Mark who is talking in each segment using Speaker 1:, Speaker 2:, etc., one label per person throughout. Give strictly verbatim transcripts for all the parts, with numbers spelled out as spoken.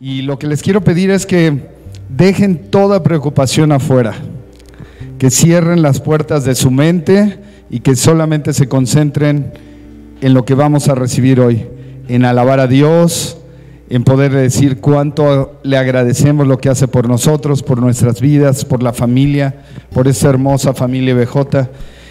Speaker 1: Y lo que les quiero pedir es que dejen toda preocupación afuera, que cierren las puertas de su mente y que solamente se concentren en lo que vamos a recibir hoy, en alabar a Dios, en poder decir cuánto le agradecemos lo que hace por nosotros, por nuestras vidas, por la familia, por esta hermosa familia B J.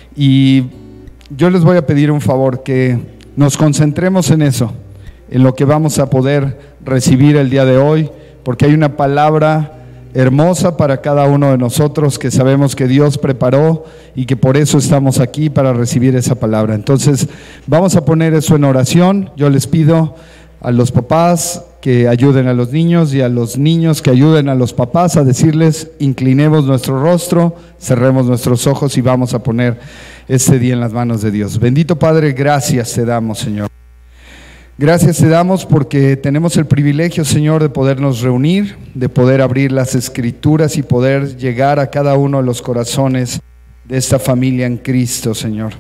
Speaker 1: Y yo les voy a pedir un favor, que nos concentremos en eso, en lo que vamos a poder recibir el día de hoy, porque hay una palabra hermosa para cada uno de nosotros que sabemos que Dios preparó y que por eso estamos aquí, para recibir esa palabra. Entonces vamos a poner eso en oración. Yo les pido a los papás que ayuden a los niños y a los niños que ayuden a los papás a decirles: inclinemos nuestro rostro, cerremos nuestros ojos y vamos a poner este día en las manos de Dios. Bendito Padre, gracias te damos, Señor. Gracias te damos porque tenemos el privilegio, Señor, de podernos reunir, de poder abrir las Escrituras y poder llegar a cada uno de los corazones de esta familia en Cristo, Señor.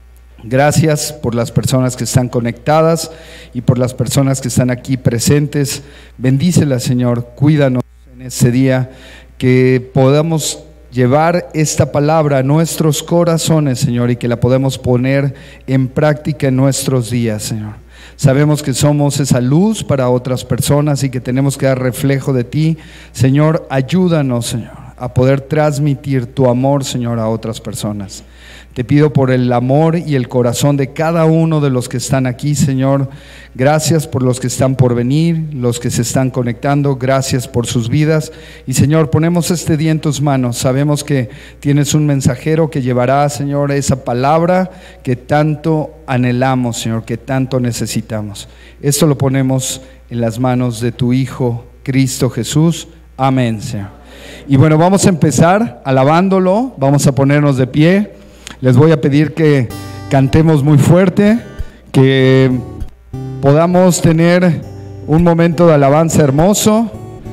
Speaker 1: Gracias por las personas que están conectadas y por las personas que están aquí presentes. Bendícelas, Señor, cuídanos en este día, que podamos llevar esta palabra a nuestros corazones, Señor, y que la podamos poner en práctica en nuestros días, Señor. Sabemos que somos esa luz para otras personas y que tenemos que dar reflejo de ti. Señor, ayúdanos, Señor, a poder transmitir tu amor, Señor, a otras personas. Te pido por el amor y el corazón de cada uno de los que están aquí, Señor. Gracias por los que están por venir, los que se están conectando. Gracias por sus vidas. Y, Señor, ponemos este día en tus manos. Sabemos que tienes un mensajero que llevará, Señor, esa palabra que tanto anhelamos, Señor, que tanto necesitamos. Esto lo ponemos en las manos de tu Hijo, Cristo Jesús. Amén, Señor. Y bueno, vamos a empezar alabándolo. Vamos a ponernos de pie. Les voy a pedir que cantemos muy fuerte, que podamos tener un momento de alabanza hermoso.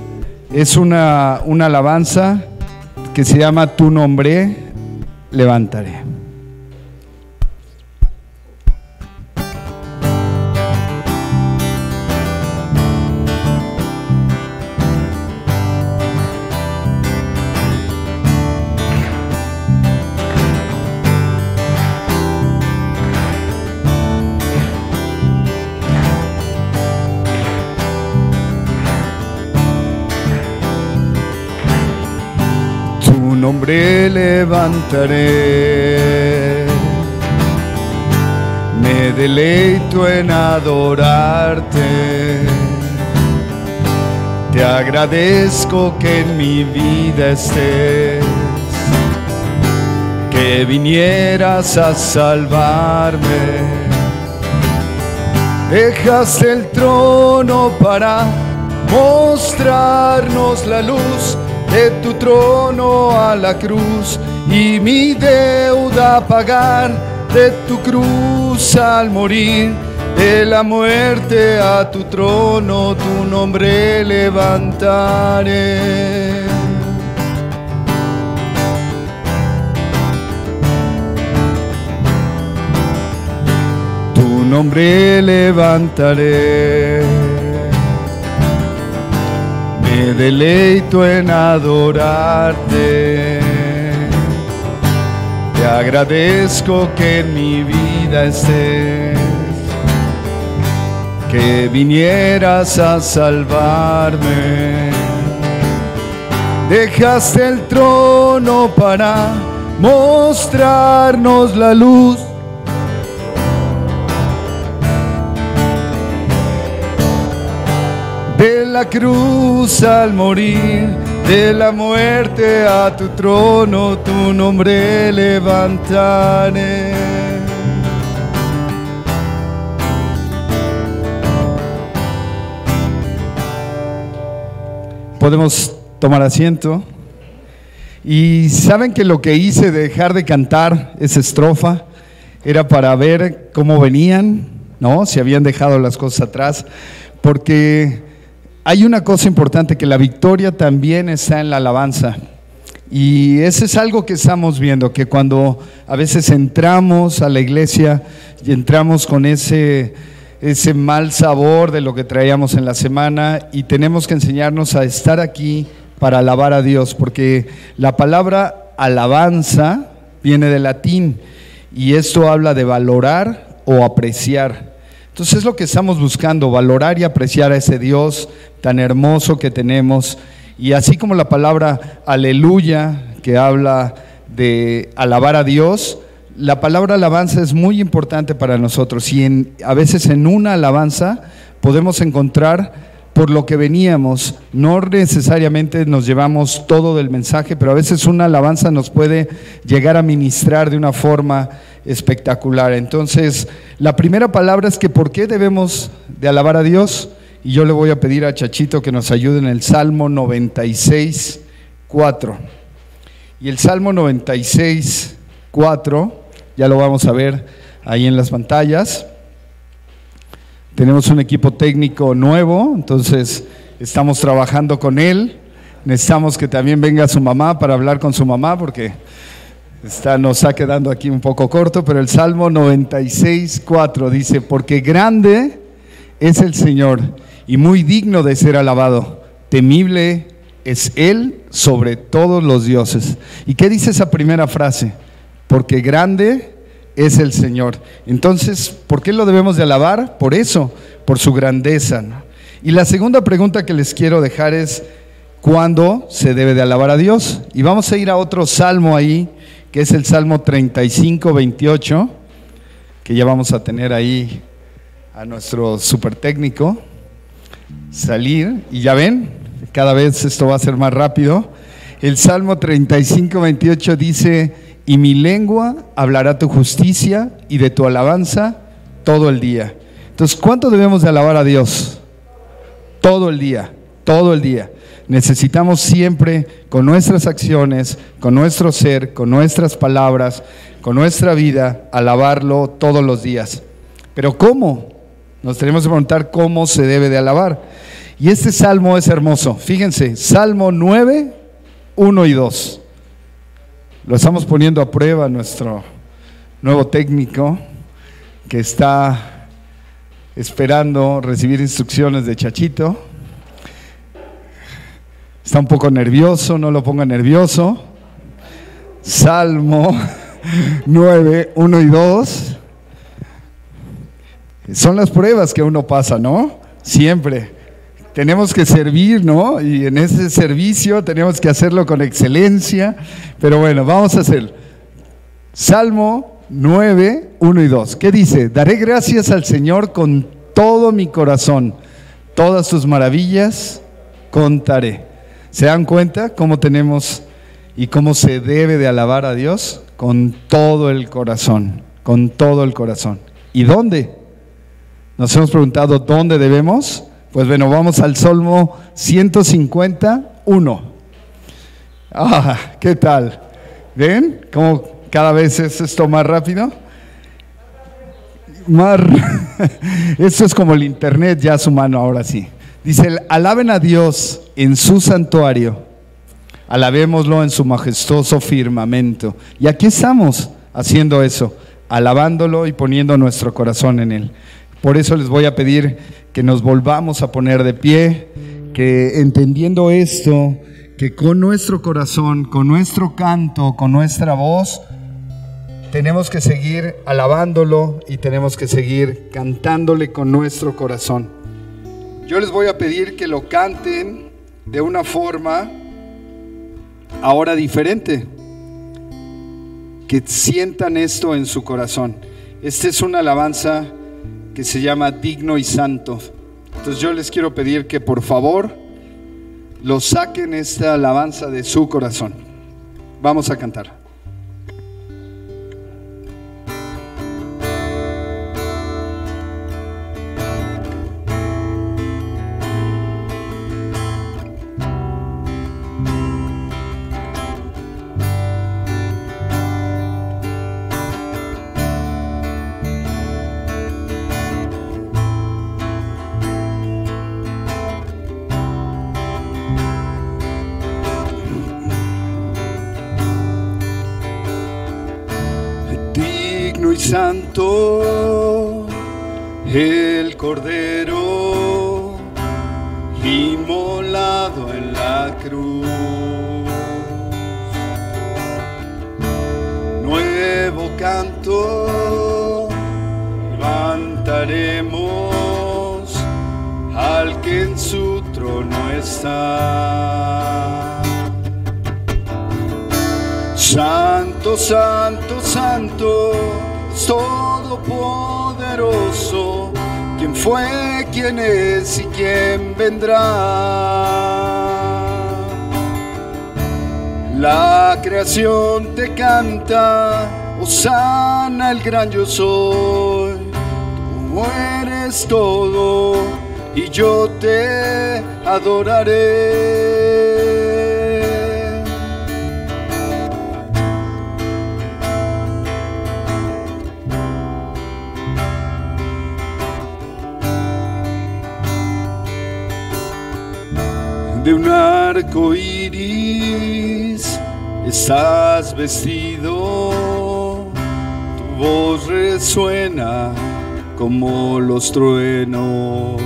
Speaker 1: Es una, una alabanza que se llama Tu nombre levantaré. Nombre levantaré, me deleito en adorarte, te agradezco que en mi vida estés, que vinieras a salvarme, dejaste el trono para mostrarnos la luz de tu trono a la cruz, y mi deuda pagar, de tu cruz al morir, de la muerte a tu trono, tu nombre levantaré. Tu nombre levantaré, me deleito en adorarte, te agradezco que en mi vida estés, que vinieras a salvarme, dejaste el trono para mostrarnos la luz, de la cruz al morir, de la muerte a tu trono, tu nombre levantaré. Podemos tomar asiento. Y saben que lo que hice de dejar de cantar esa estrofa era para ver cómo venían, ¿no? Si habían dejado las cosas atrás, porque hay una cosa importante, que la victoria también está en la alabanza. Y eso es algo que estamos viendo, que cuando a veces entramos a la iglesia y entramos con ese, ese mal sabor de lo que traíamos en la semana y tenemos que enseñarnos a estar aquí para alabar a Dios, porque la palabra alabanza viene del latín y esto habla de valorar o apreciar. Entonces es lo que estamos buscando, valorar y apreciar a ese Dios tan hermoso que tenemos. Y así como la palabra aleluya, que habla de alabar a Dios, la palabra alabanza es muy importante para nosotros y en, a veces en una alabanza podemos encontrar por lo que veníamos. No necesariamente nos llevamos todo del mensaje, pero a veces una alabanza nos puede llegar a ministrar de una forma espectacular. Entonces, la primera palabra es que ¿por qué debemos de alabar a Dios? Y yo le voy a pedir a Chachito que nos ayude en el Salmo noventa y seis, cuatro. Y el Salmo noventa y seis, cuatro, ya lo vamos a ver ahí en las pantallas. Tenemos un equipo técnico nuevo, entonces estamos trabajando con él. Necesitamos que también venga su mamá para hablar con su mamá porque está, nos está quedando aquí un poco corto, pero el Salmo noventa y seis, cuatro dice: porque grande es el Señor y muy digno de ser alabado, temible es Él sobre todos los dioses. ¿Y qué dice esa primera frase? Porque grande es el Señor. Entonces, ¿por qué lo debemos de alabar? Por eso, por su grandeza, ¿no? Y la segunda pregunta que les quiero dejar es: ¿cuándo se debe de alabar a Dios? Y vamos a ir a otro salmo ahí, que es el Salmo treinta y cinco, veintiocho, que ya vamos a tener ahí a nuestro super técnico salir, y ya ven, cada vez esto va a ser más rápido. El Salmo treinta y cinco, veintiocho dice: y mi lengua hablará tu justicia y de tu alabanza todo el día. Entonces, ¿cuánto debemos de alabar a Dios? Todo el día, todo el día. Necesitamos siempre, con nuestras acciones, con nuestro ser, con nuestras palabras, con nuestra vida, alabarlo todos los días. Pero ¿cómo? Nos tenemos que preguntar cómo se debe de alabar. Y este salmo es hermoso. Fíjense, Salmo nueve, uno y dos. Lo estamos poniendo a prueba nuestro nuevo técnico que está esperando recibir instrucciones de Chachito. Está un poco nervioso, no lo ponga nervioso. Salmo nueve, uno y dos. Son las pruebas que uno pasa, ¿no? Siempre. Tenemos que servir, ¿no? Y en ese servicio tenemos que hacerlo con excelencia. Pero bueno, vamos a hacer Salmo nueve, uno y dos. ¿Qué dice? Daré gracias al Señor con todo mi corazón. Todas sus maravillas contaré. ¿Se dan cuenta cómo tenemos y cómo se debe de alabar a Dios? Con todo el corazón, con todo el corazón. ¿Y dónde? Nos hemos preguntado ¿dónde debemos? Pues bueno, vamos al Salmo ciento cincuenta, uno. Ah, ¿qué tal? ¿Ven cómo cada vez es esto más rápido? Más... Esto es como el internet ya a su mano ahora sí. Dice: alaben a Dios en su santuario, alabémoslo en su majestuoso firmamento. Y aquí estamos haciendo eso, alabándolo y poniendo nuestro corazón en Él. Por eso les voy a pedir que nos volvamos a poner de pie, que entendiendo esto, que con nuestro corazón, con nuestro canto, con nuestra voz, tenemos que seguir alabándolo y tenemos que seguir cantándole con nuestro corazón. Yo les voy a pedir que lo canten de una forma ahora diferente, que sientan esto en su corazón. Esta es una alabanza que se llama Digno y Santo. Entonces yo les quiero pedir que por favor lo saquen esta alabanza de su corazón. Vamos a cantar. Santo
Speaker 2: el Cordero inmolado en la cruz. Nuevo canto levantaremos al que en su trono está. Santo, santo, santo, todopoderoso, ¿quién fue, quién es y quién vendrá? La creación te canta, hosana el gran yo soy. Tú eres todo y yo te adoraré. De un arco iris estás vestido, tu voz resuena como los truenos.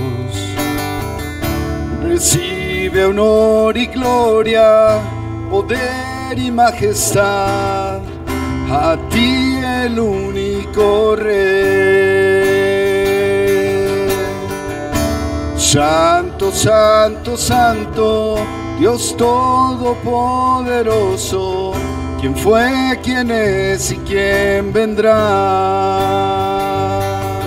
Speaker 2: Recibe honor y gloria, poder y majestad, a ti el único Rey. Santo, santo, santo, Dios todopoderoso, ¿quién fue, quién es y quién vendrá?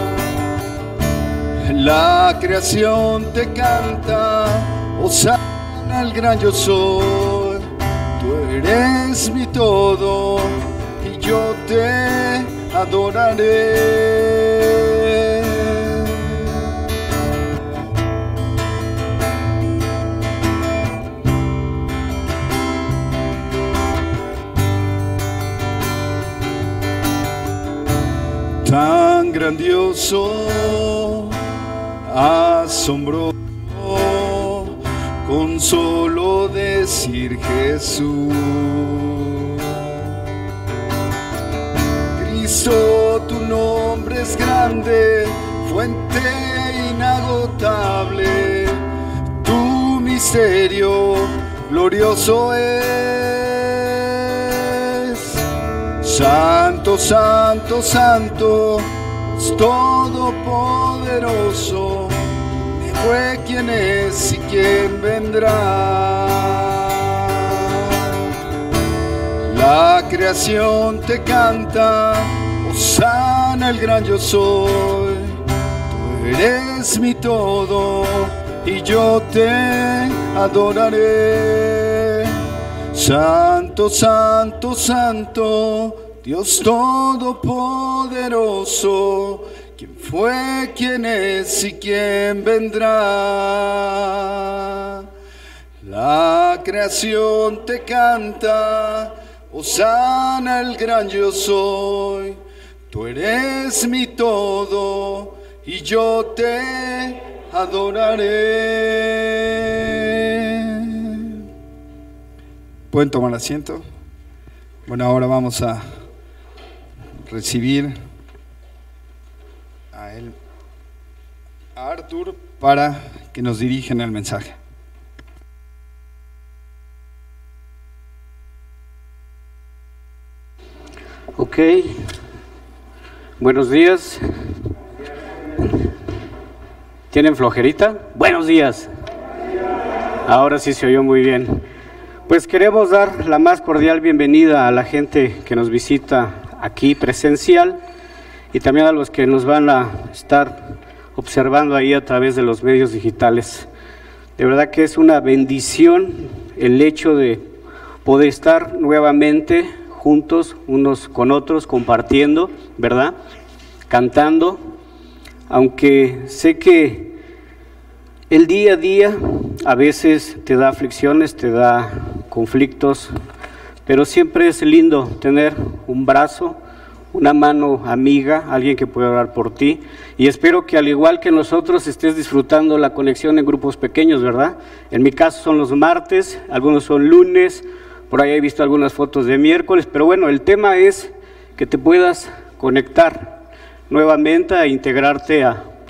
Speaker 2: La creación te canta, hosana el gran yo soy. Tú eres mi todo y yo te adoraré. Tan grandioso, asombroso, con solo decir Jesús. Cristo, tu nombre es grande, fuente inagotable, tu misterio glorioso es. Santo, santo, santo, es todopoderoso, ¿quién fue, quién es y quién vendrá? La creación te canta, hosana el gran yo soy. Tú eres mi todo y yo te adoraré. Santo, santo, santo, Dios todopoderoso, ¿quién fue, quién es y quién vendrá? La creación te canta, hosana el gran yo soy. Tú eres mi todo y yo te adoraré. ¿Pueden tomar asiento? Bueno, ahora vamos a recibir a él, a Arthur, para que nos dirijan el mensaje.
Speaker 3: Ok, buenos días. ¿Tienen flojerita? Buenos días. Ahora sí se oyó muy bien. Pues queremos dar la más cordial bienvenida a la gente que nos visita aquí presencial y también a los que nos van a estar observando ahí a través de los medios digitales. De verdad que es una bendición el hecho de poder estar nuevamente juntos unos con otros, compartiendo, ¿verdad? Cantando, aunque sé que el día a día a veces te da aflicciones, te da conflictos, pero siempre es lindo tener un brazo, una mano amiga, alguien que pueda orar por ti, y espero que al igual que nosotros estés disfrutando la conexión en grupos pequeños, ¿verdad? En mi caso son los martes, algunos son lunes, por ahí he visto algunas fotos de miércoles, pero bueno, el tema es que te puedas conectar nuevamente a integrarte a,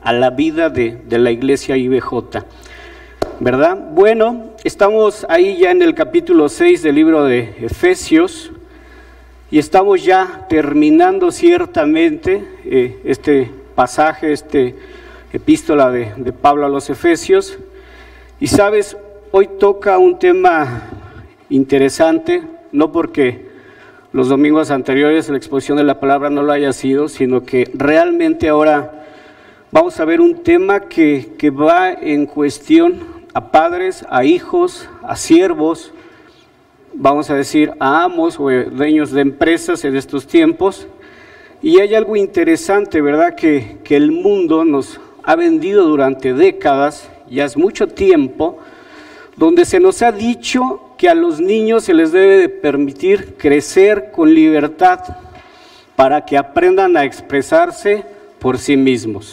Speaker 3: a la vida de, de la iglesia I B J, ¿verdad? Bueno, estamos ahí ya en el capítulo seis del libro de Efesios y estamos ya terminando ciertamente eh, este pasaje, este epístola de, de Pablo a los Efesios. Y sabes, hoy toca un tema interesante, no porque los domingos anteriores la exposición de la palabra no lo haya sido, sino que realmente ahora vamos a ver un tema que, que va en cuestión a padres, a hijos, a siervos, vamos a decir a amos o dueños de empresas en estos tiempos. Y hay algo interesante, ¿verdad?, que, que el mundo nos ha vendido durante décadas, ya es mucho tiempo, donde se nos ha dicho que a los niños se les debe de permitir crecer con libertad para que aprendan a expresarse por sí mismos.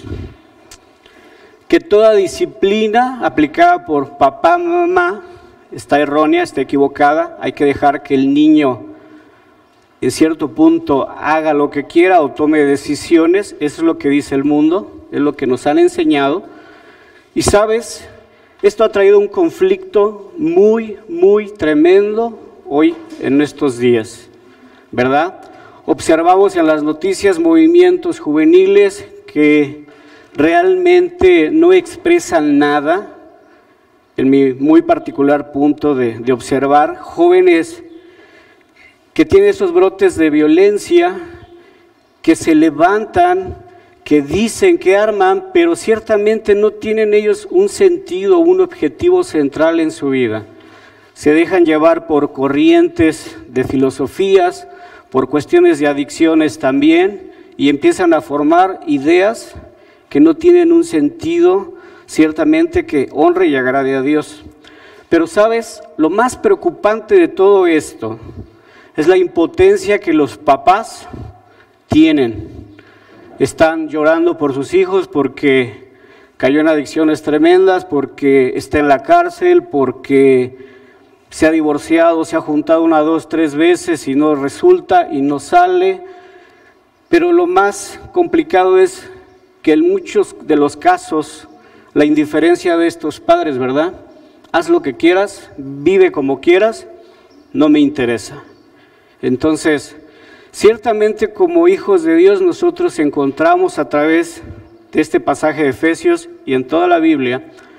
Speaker 3: Que toda disciplina aplicada por papá, mamá, está errónea, está equivocada. Hay que dejar que el niño en cierto punto haga lo que quiera o tome decisiones. Eso es lo que dice el mundo, es lo que nos han enseñado. Y sabes, esto ha traído un conflicto muy, muy tremendo hoy en estos días, ¿verdad? Observamos en las noticias movimientos juveniles que realmente no expresan nada, en mi muy particular punto de, de observar, jóvenes que tienen esos brotes de violencia, que se levantan, que dicen, que arman, pero ciertamente no tienen ellos un sentido, un objetivo central en su vida. Se dejan llevar por corrientes de filosofías, por cuestiones de adicciones también, y empiezan a formar ideas que no tienen un sentido, ciertamente que honre y agrade a Dios. Pero sabes, lo más preocupante de todo esto es la impotencia que los papás tienen. Están llorando por sus hijos porque cayó en adicciones tremendas, porque está en la cárcel, porque se ha divorciado, se ha juntado una, dos, tres veces y no resulta y no sale. Pero lo más complicado es que en muchos de los casos la indiferencia de estos padres, ¿verdad? Haz lo que quieras, vive como quieras, no me interesa. Entonces, ciertamente como hijos de Dios nosotros encontramos a través de este pasaje de Efesios y en toda la Biblia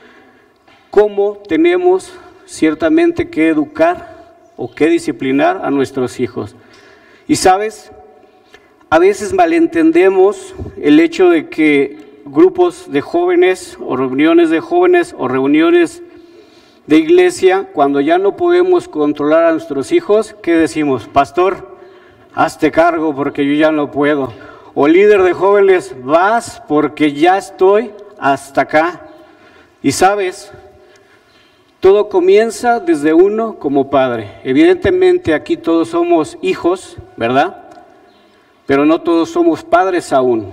Speaker 3: cómo tenemos ciertamente que educar o que disciplinar a nuestros hijos. Y sabes, a veces malentendemos el hecho de que grupos de jóvenes o reuniones de jóvenes o reuniones de iglesia, cuando ya no podemos controlar a nuestros hijos, ¿qué decimos? Pastor, hazte cargo porque yo ya no puedo. O líder de jóvenes, vas porque ya estoy hasta acá. Y sabes, todo comienza desde uno como padre. Evidentemente aquí todos somos hijos, ¿verdad? Pero no todos somos padres aún.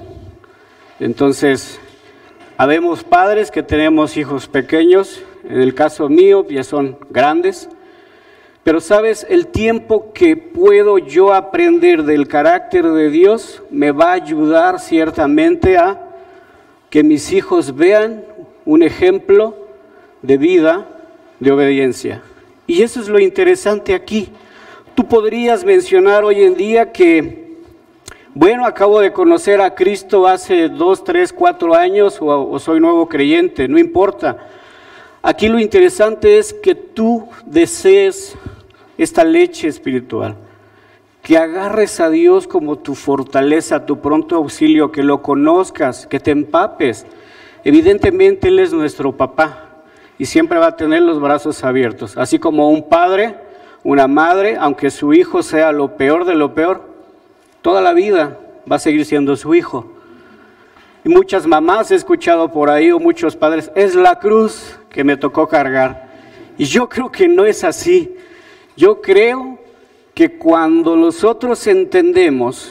Speaker 3: Entonces, habemos padres que tenemos hijos pequeños, en el caso mío ya son grandes. Pero sabes, el tiempo que puedo yo aprender del carácter de Dios me va a ayudar ciertamente a que mis hijos vean un ejemplo de vida, de obediencia. Y eso es lo interesante aquí. Tú podrías mencionar hoy en día que, bueno, acabo de conocer a Cristo hace dos, tres, cuatro años o, o soy nuevo creyente, no importa. Aquí lo interesante es que tú desees esta leche espiritual, que agarres a Dios como tu fortaleza, tu pronto auxilio, que lo conozcas, que te empapes. Evidentemente Él es nuestro papá y siempre va a tener los brazos abiertos, así como un padre, una madre, aunque su hijo sea lo peor de lo peor, toda la vida va a seguir siendo su hijo. Y muchas mamás he escuchado por ahí, o muchos padres, es la cruz que me tocó cargar. Y yo creo que no es así. Yo creo que cuando nosotros entendemos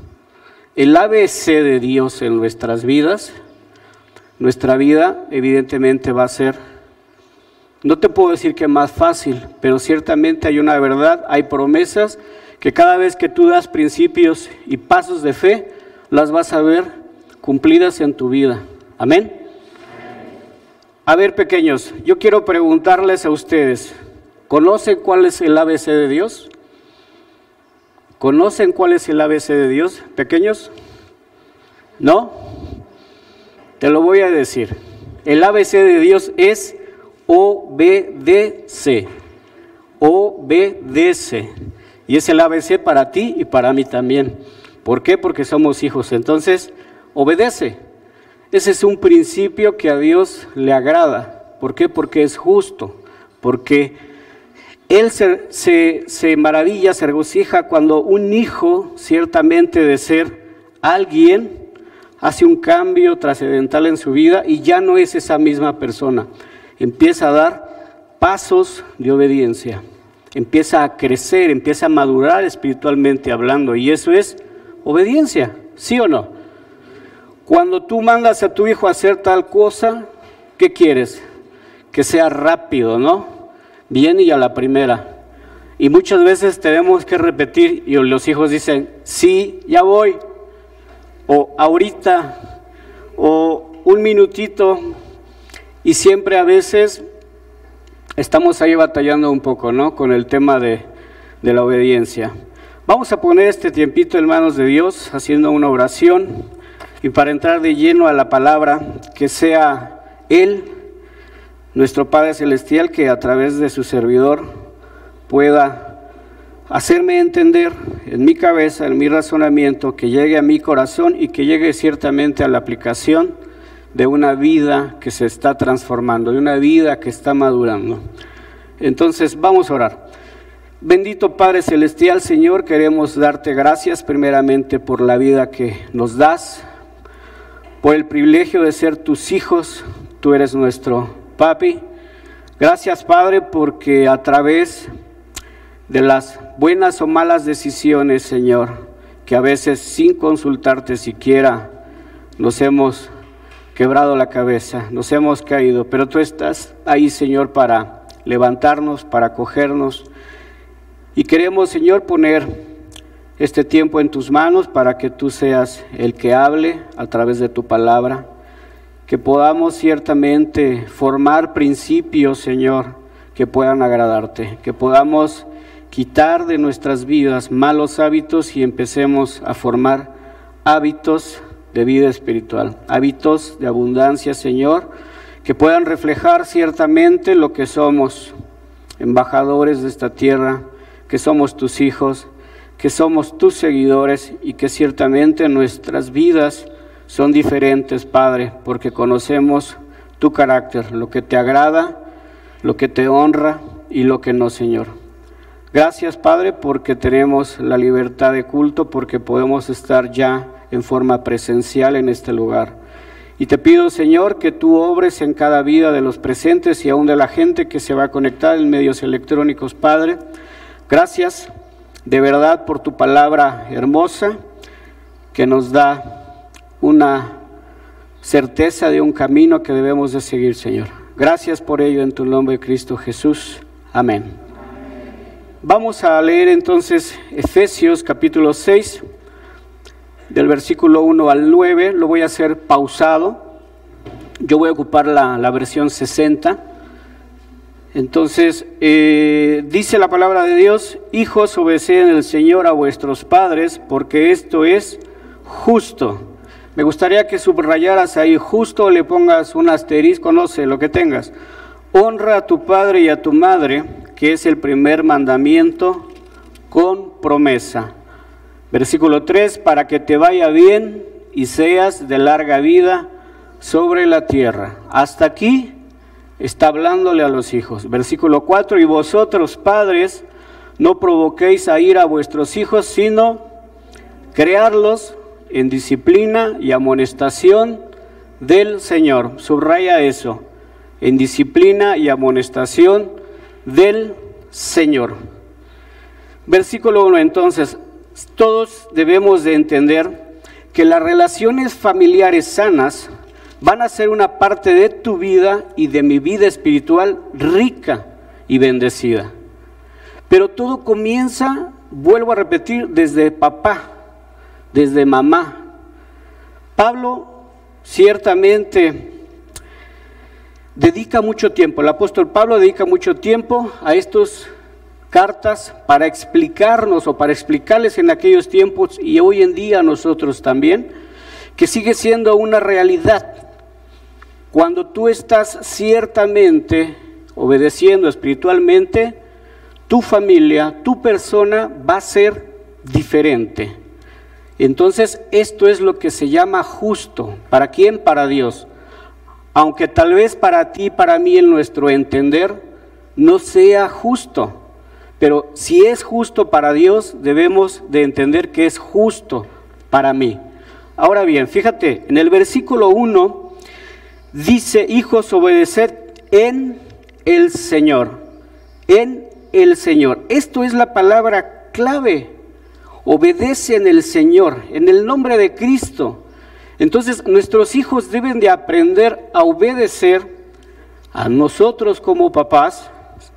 Speaker 3: el A B C de Dios en nuestras vidas, nuestra vida evidentemente va a ser, no te puedo decir que más fácil, pero ciertamente hay una verdad, hay promesas que cada vez que tú das principios y pasos de fe, las vas a ver cumplidas en tu vida. Amén. A ver, pequeños, yo quiero preguntarles a ustedes, ¿conocen cuál es el A B C de Dios? ¿Conocen cuál es el A B C de Dios, pequeños? ¿No? Te lo voy a decir. El A B C de Dios es obedece. Obedece. Y es el A B C para ti y para mí también. ¿Por qué? Porque somos hijos. Entonces, obedece. Ese es un principio que a Dios le agrada. ¿Por qué? Porque es justo. Porque Él se, se, se maravilla, se regocija cuando un hijo, ciertamente de ser alguien, hace un cambio trascendental en su vida y ya no es esa misma persona. Empieza a dar pasos de obediencia. Empieza a crecer, empieza a madurar espiritualmente hablando. Y eso es obediencia, ¿sí o no? Cuando tú mandas a tu hijo a hacer tal cosa, ¿qué quieres? Que sea rápido, ¿no? Bien y a la primera. Y muchas veces tenemos que repetir y los hijos dicen, sí, ya voy. O ahorita, o un minutito. Y siempre a veces estamos ahí batallando un poco, ¿no? Con el tema de, de la obediencia. Vamos a poner este tiempito en manos de Dios, haciendo una oración. Y para entrar de lleno a la palabra, que sea Él, nuestro Padre Celestial, que a través de su servidor pueda hacerme entender en mi cabeza, en mi razonamiento, que llegue a mi corazón y que llegue ciertamente a la aplicación de una vida que se está transformando, de una vida que está madurando. Entonces vamos a orar. Bendito Padre Celestial, Señor, queremos darte gracias primeramente por la vida que nos das, por el privilegio de ser tus hijos. Tú eres nuestro papi. Gracias, Padre, porque a través de las buenas o malas decisiones, Señor, que a veces sin consultarte siquiera nos hemos quebrado la cabeza, nos hemos caído, pero tú estás ahí, Señor, para levantarnos, para acogernos. Y queremos, Señor, poner este tiempo en tus manos para que tú seas el que hable a través de tu palabra, que podamos ciertamente formar principios, Señor, que puedan agradarte, que podamos quitar de nuestras vidas malos hábitos y empecemos a formar hábitos de vida espiritual, hábitos de abundancia, Señor, que puedan reflejar ciertamente lo que somos, embajadores de esta tierra, que somos tus hijos, que somos tus seguidores y que ciertamente nuestras vidas son diferentes, Padre, porque conocemos tu carácter, lo que te agrada, lo que te honra y lo que no, Señor. Gracias, Padre, porque tenemos la libertad de culto, porque podemos estar ya en forma presencial en este lugar. Y te pido, Señor, que tú obres en cada vida de los presentes y aún de la gente que se va a conectar en medios electrónicos, Padre. Gracias de verdad por tu palabra hermosa que nos da una certeza de un camino que debemos de seguir, Señor. Gracias por ello en tu nombre, Cristo Jesús. Amén. Vamos a leer entonces Efesios capítulo seis, del versículo uno al nueve. Lo voy a hacer pausado. Yo voy a ocupar la, la versión sesenta. Entonces, eh, dice la palabra de Dios: hijos, obedeced el Señor a vuestros padres, porque esto es justo. Me gustaría que subrayaras ahí justo, le pongas un asterisco, no sé, lo que tengas. Honra a tu padre y a tu madre, que es el primer mandamiento con promesa. Versículo tres, para que te vaya bien y seas de larga vida sobre la tierra. Hasta aquí está hablándole a los hijos. Versículo cuatro, y vosotros, padres, no provoquéis a ira a vuestros hijos, sino crearlos en disciplina y amonestación del Señor. Subraya eso, en disciplina y amonestación del Señor. Versículo uno, entonces, todos debemos de entender que las relaciones familiares sanas van a ser una parte de tu vida y de mi vida espiritual rica y bendecida. Pero todo comienza, vuelvo a repetir, desde papá, desde mamá. Pablo ciertamente dedica mucho tiempo, el apóstol Pablo dedica mucho tiempo a estas cartas para explicarnos o para explicarles en aquellos tiempos y hoy en día a nosotros también, que sigue siendo una realidad. Cuando tú estás ciertamente obedeciendo espiritualmente, tu familia, tu persona va a ser diferente. Entonces esto es lo que se llama justo. ¿Para quién? Para Dios. Aunque tal vez para ti, para mí, en nuestro entender, no sea justo. Pero si es justo para Dios, debemos de entender que es justo para mí. Ahora bien, fíjate, en el versículo uno dice: hijos, obedeced en el Señor. En el Señor. Esto es la palabra clave. Obedece en el Señor, en el nombre de Cristo. Entonces nuestros hijos deben de aprender a obedecer a nosotros como papás,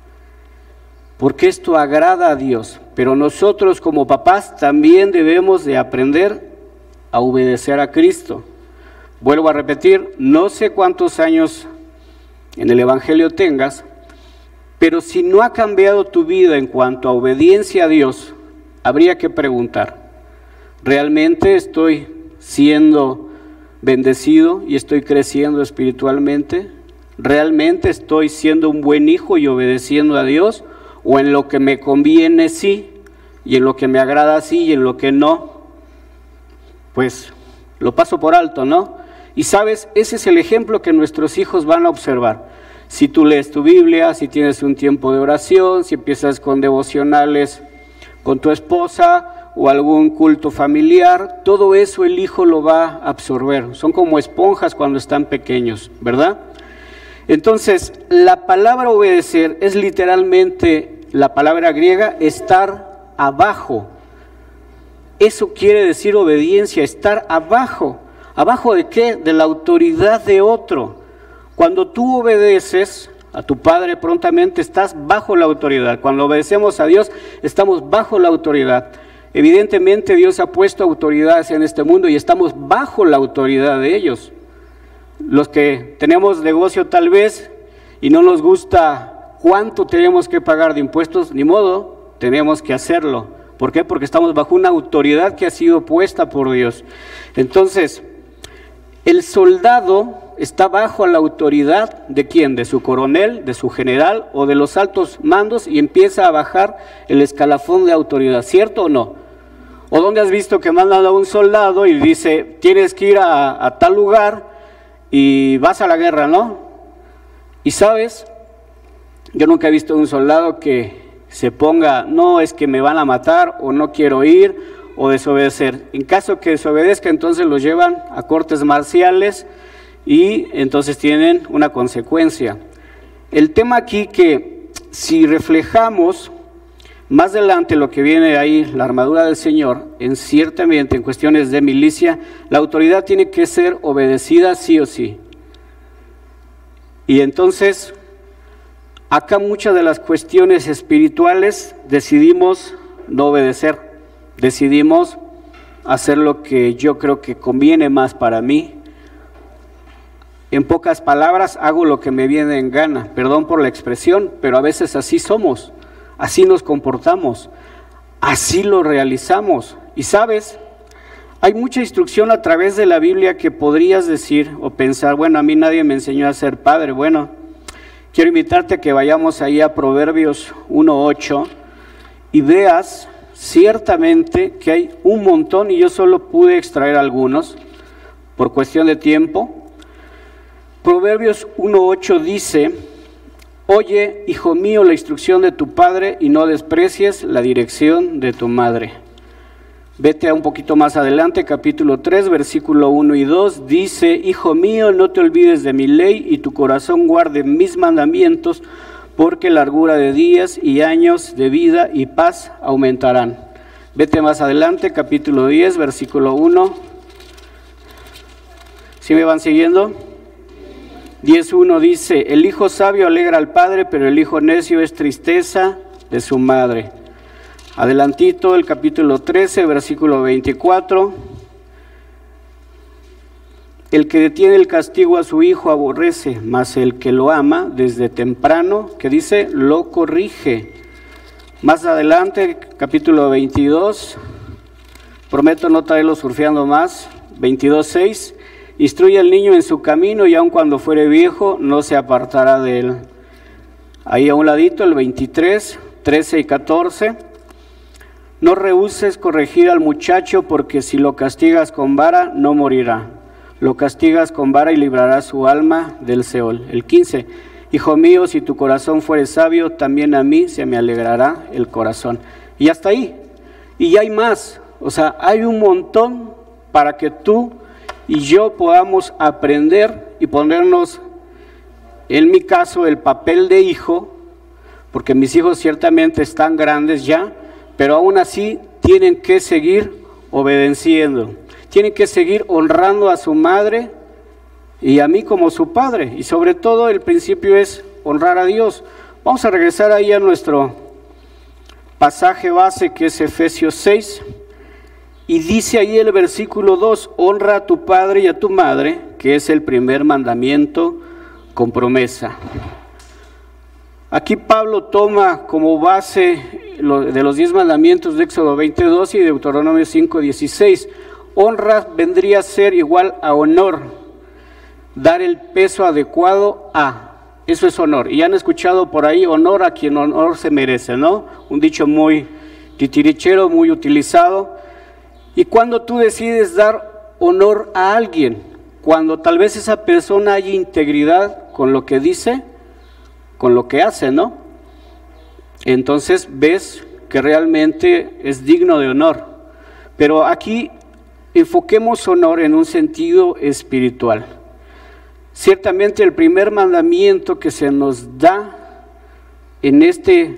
Speaker 3: porque esto agrada a Dios. Pero nosotros como papás también debemos de aprender a obedecer a Cristo. Vuelvo a repetir, no sé cuántos años en el Evangelio tengas, pero si no ha cambiado tu vida en cuanto a obediencia a Dios, habría que preguntar, ¿realmente estoy siendo bendecido y estoy creciendo espiritualmente? ¿Realmente estoy siendo un buen hijo y obedeciendo a Dios? ¿O en lo que me conviene sí, y en lo que me agrada sí, y en lo que no, pues lo paso por alto, ¿no? Y sabes, ese es el ejemplo que nuestros hijos van a observar. Si tú lees tu Biblia, si tienes un tiempo de oración, si empiezas con devocionales con tu esposa, o algún culto familiar, todo eso el hijo lo va a absorber. Son como esponjas cuando están pequeños, ¿verdad? Entonces, la palabra obedecer es literalmente la palabra griega estar abajo. Eso quiere decir obediencia, estar abajo. ¿Abajo de qué? De la autoridad de otro. Cuando tú obedeces a tu padre, prontamente estás bajo la autoridad. Cuando obedecemos a Dios, estamos bajo la autoridad. Evidentemente Dios ha puesto autoridades en este mundo y estamos bajo la autoridad de ellos. Los que tenemos negocio tal vez y no nos gusta cuánto tenemos que pagar de impuestos, ni modo, tenemos que hacerlo. ¿Por qué? Porque estamos bajo una autoridad que ha sido puesta por Dios. Entonces, el soldado está bajo la autoridad ¿de quién? De su coronel, de su general o de los altos mandos, y empieza a bajar el escalafón de autoridad, ¿cierto o no? ¿O dónde has visto que mandan a un soldado y dice, tienes que ir a, a tal lugar y vas a la guerra, ¿no? Y sabes, yo nunca he visto un soldado que se ponga, no, es que me van a matar, o no quiero ir, o desobedecer. En caso que desobedezca, entonces los llevan a cortes marciales y entonces tienen una consecuencia. El tema aquí que si reflejamos más adelante lo que viene ahí, la armadura del Señor, en ciertamente en cuestiones de milicia, la autoridad tiene que ser obedecida sí o sí. Y entonces, acá muchas de las cuestiones espirituales decidimos no obedecer, decidimos hacer lo que yo creo que conviene más para mí. En pocas palabras, hago lo que me viene en gana, perdón por la expresión, pero a veces así somos. Así nos comportamos, así lo realizamos. Y sabes, hay mucha instrucción a través de la Biblia que podrías decir o pensar, bueno, a mí nadie me enseñó a ser padre. Bueno, quiero invitarte a que vayamos ahí a Proverbios uno ocho y veas ciertamente que hay un montón, y yo solo pude extraer algunos por cuestión de tiempo. Proverbios uno ocho dice: oye, hijo mío, la instrucción de tu padre y no desprecies la dirección de tu madre. Vete a un poquito más adelante, capítulo tres, versículo uno y dos, dice: hijo mío, no te olvides de mi ley y tu corazón guarde mis mandamientos, porque largura de días y años de vida y paz aumentarán. Vete más adelante, capítulo diez, versículo uno. ¿Sí me van siguiendo? diez uno dice: el hijo sabio alegra al padre, pero el hijo necio es tristeza de su madre. Adelantito, el capítulo trece, versículo veinticuatro. El que detiene el castigo a su hijo aborrece, mas el que lo ama desde temprano, que dice, lo corrige. Más adelante, capítulo veintidós, prometo no traerlo surfeando más, veintidós seis, instruye al niño en su camino y aun cuando fuere viejo no se apartará de él. Ahí a un ladito el veintitrés, trece y catorce, no rehuses corregir al muchacho porque si lo castigas con vara no morirá. Lo castigas con vara y librarás su alma del Seol. El quince, hijo mío, si tu corazón fuere sabio, también a mí se me alegrará el corazón. Y hasta ahí. Y hay más. O sea, hay un montón para que tú y yo podamos aprender y ponernos, en mi caso, el papel de hijo, porque mis hijos ciertamente están grandes ya, pero aún así tienen que seguir obedeciendo. Tienen que seguir honrando a su madre y a mí como su padre. Y sobre todo el principio es honrar a Dios. Vamos a regresar ahí a nuestro pasaje base que es Efesios seis. Y dice ahí el versículo dos, honra a tu padre y a tu madre, que es el primer mandamiento con promesa. Aquí Pablo toma como base de los diez mandamientos de Éxodo veintidós y Deuteronomio cinco dieciséis. Honra vendría a ser igual a honor, dar el peso adecuado a, eso es honor. Y han escuchado por ahí, honor a quien honor se merece, ¿no? Un dicho muy titirichero, muy utilizado. Y cuando tú decides dar honor a alguien, cuando tal vez esa persona haya integridad con lo que dice, con lo que hace, ¿no? Entonces ves que realmente es digno de honor. Pero aquí enfoquemos honor en un sentido espiritual. Ciertamente el primer mandamiento que se nos da en este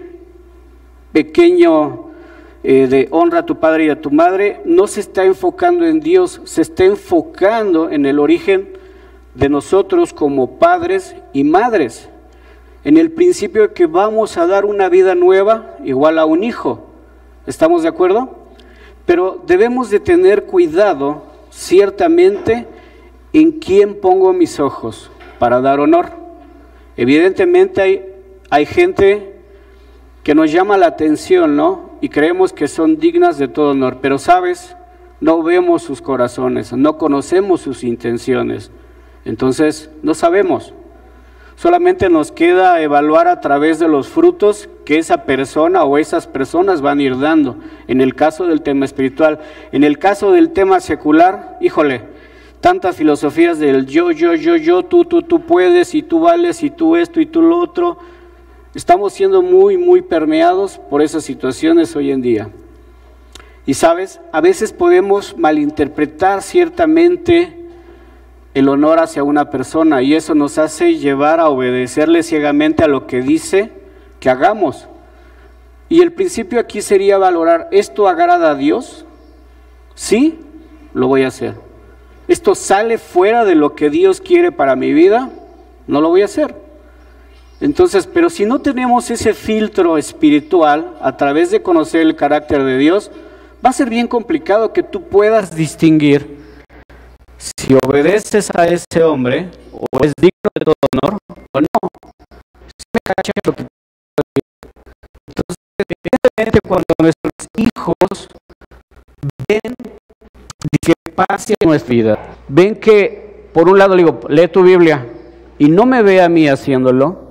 Speaker 3: pequeño eh, de honra a tu padre y a tu madre, no se está enfocando en Dios, se está enfocando en el origen de nosotros como padres y madres, en el principio de que vamos a dar una vida nueva igual a un hijo. ¿Estamos de acuerdo? Pero debemos de tener cuidado, ciertamente, en quién pongo mis ojos para dar honor. Evidentemente hay, hay gente que nos llama la atención, ¿no? Y creemos que son dignas de todo honor, pero ¿sabes? No vemos sus corazones, no conocemos sus intenciones, entonces no sabemos. Solamente nos queda evaluar a través de los frutos que esa persona o esas personas van a ir dando, en el caso del tema espiritual. En el caso del tema secular, híjole, tantas filosofías del yo, yo, yo, yo, tú, tú, tú puedes, y tú vales, y tú esto, y tú lo otro. Estamos siendo muy, muy permeados por esas situaciones hoy en día. Y sabes, a veces podemos malinterpretar ciertamente el honor hacia una persona, y eso nos hace llevar a obedecerle ciegamente a lo que dice que hagamos. Y el principio aquí sería valorar, ¿esto agrada a Dios? Sí, lo voy a hacer. ¿Esto sale fuera de lo que Dios quiere para mi vida? No lo voy a hacer. Entonces, pero si no tenemos ese filtro espiritual a través de conocer el carácter de Dios, va a ser bien complicado que tú puedas distinguir si obedeces a ese hombre, o es digno de todo honor, o no. Si me cachas lo que... Entonces, evidentemente, cuando nuestros hijos ven discrepancia en nuestra vida, ven que, por un lado, le digo, lee tu Biblia, y no me ve a mí haciéndolo,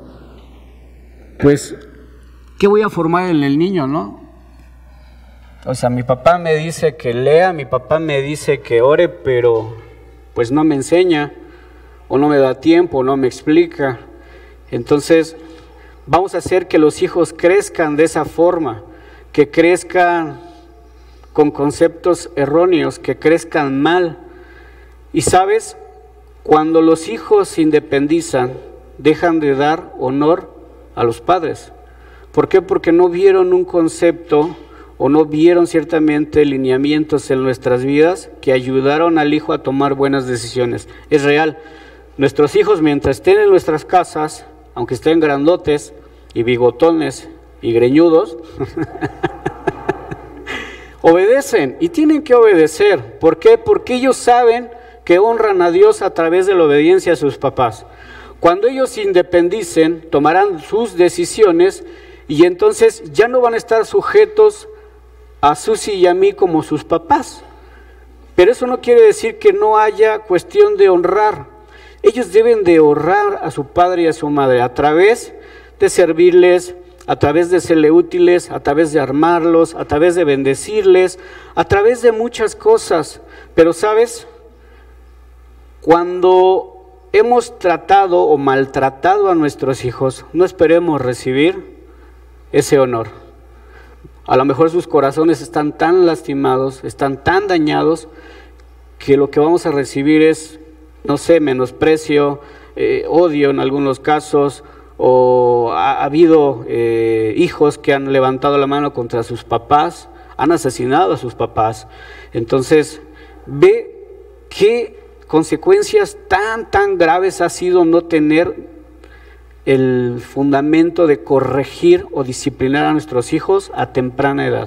Speaker 3: pues, ¿qué voy a formar en el niño, no? O sea, mi papá me dice que lea, mi papá me dice que ore, pero pues no me enseña, o no me da tiempo, o no me explica. Entonces, vamos a hacer que los hijos crezcan de esa forma, que crezcan con conceptos erróneos, que crezcan mal. Y sabes, cuando los hijos se independizan, dejan de dar honor a los padres. ¿Por qué? Porque no vieron un concepto o no vieron ciertamente lineamientos en nuestras vidas que ayudaron al hijo a tomar buenas decisiones. Es real, nuestros hijos mientras estén en nuestras casas, aunque estén grandotes y bigotones y greñudos, obedecen y tienen que obedecer. ¿Por qué? Porque ellos saben que que honran a Dios a través de la obediencia a sus papás. Cuando ellos se independicen, tomarán sus decisiones y entonces ya no van a estar sujetos a Susi y a mí como sus papás. Pero eso no quiere decir que no haya cuestión de honrar. Ellos deben de honrar a su padre y a su madre a través de servirles, a través de serle útiles, a través de armarlos, a través de bendecirles, a través de muchas cosas. Pero ¿sabes? Cuando hemos tratado o maltratado a nuestros hijos, no esperemos recibir ese honor. A lo mejor sus corazones están tan lastimados, están tan dañados, que lo que vamos a recibir es, no sé, menosprecio, eh, odio en algunos casos, o ha, ha habido eh, hijos que han levantado la mano contra sus papás, han asesinado a sus papás. Entonces, ve qué consecuencias tan, tan graves ha sido no tener el fundamento de corregir o disciplinar a nuestros hijos a temprana edad,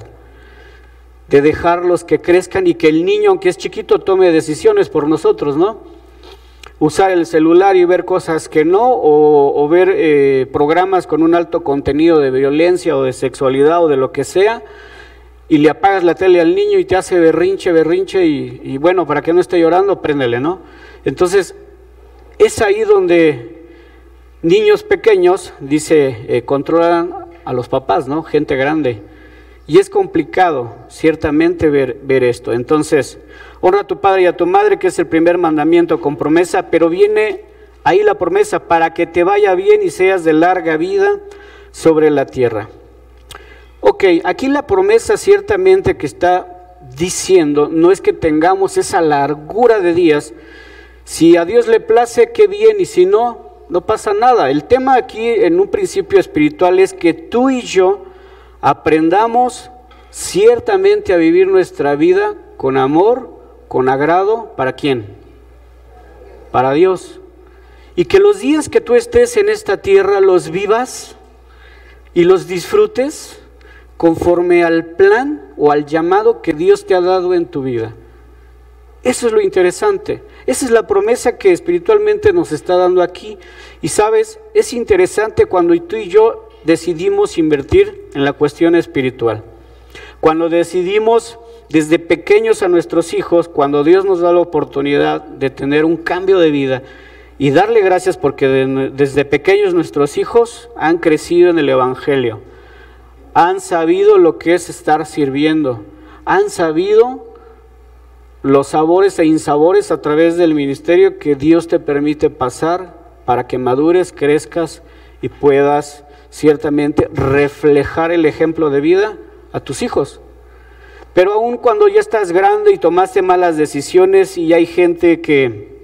Speaker 3: de dejarlos que crezcan y que el niño, aunque es chiquito, tome decisiones por nosotros, ¿no? Usar el celular y ver cosas que no, o, o ver eh, programas con un alto contenido de violencia o de sexualidad o de lo que sea, y le apagas la tele al niño y te hace berrinche, berrinche, y, y bueno, para que no esté llorando, préndele, ¿no? Entonces, es ahí donde niños pequeños, dice, eh, controlan a los papás, ¿no? Gente grande. Y es complicado, ciertamente, ver, ver esto. Entonces, honra a tu padre y a tu madre, que es el primer mandamiento con promesa, pero viene ahí la promesa, para que te vaya bien y seas de larga vida sobre la tierra. Ok, aquí la promesa ciertamente que está diciendo, no es que tengamos esa largura de días. Si a Dios le place, qué bien, y si no, no pasa nada. El tema aquí en un principio espiritual es que tú y yo aprendamos ciertamente a vivir nuestra vida con amor, con agrado. ¿Para quién? Para Dios. Y que los días que tú estés en esta tierra los vivas y los disfrutes conforme al plan o al llamado que Dios te ha dado en tu vida. Eso es lo interesante. Esa es la promesa que espiritualmente nos está dando aquí. Y sabes, es interesante cuando tú y yo decidimos invertir en la cuestión espiritual. Cuando decidimos desde pequeños a nuestros hijos, cuando Dios nos da la oportunidad de tener un cambio de vida y darle gracias porque de, desde pequeños nuestros hijos han crecido en el Evangelio, han sabido lo que es estar sirviendo, han sabido los sabores e insabores a través del ministerio que Dios te permite pasar para que madures, crezcas y puedas ciertamente reflejar el ejemplo de vida a tus hijos. Pero aún cuando ya estás grande y tomaste malas decisiones y hay gente que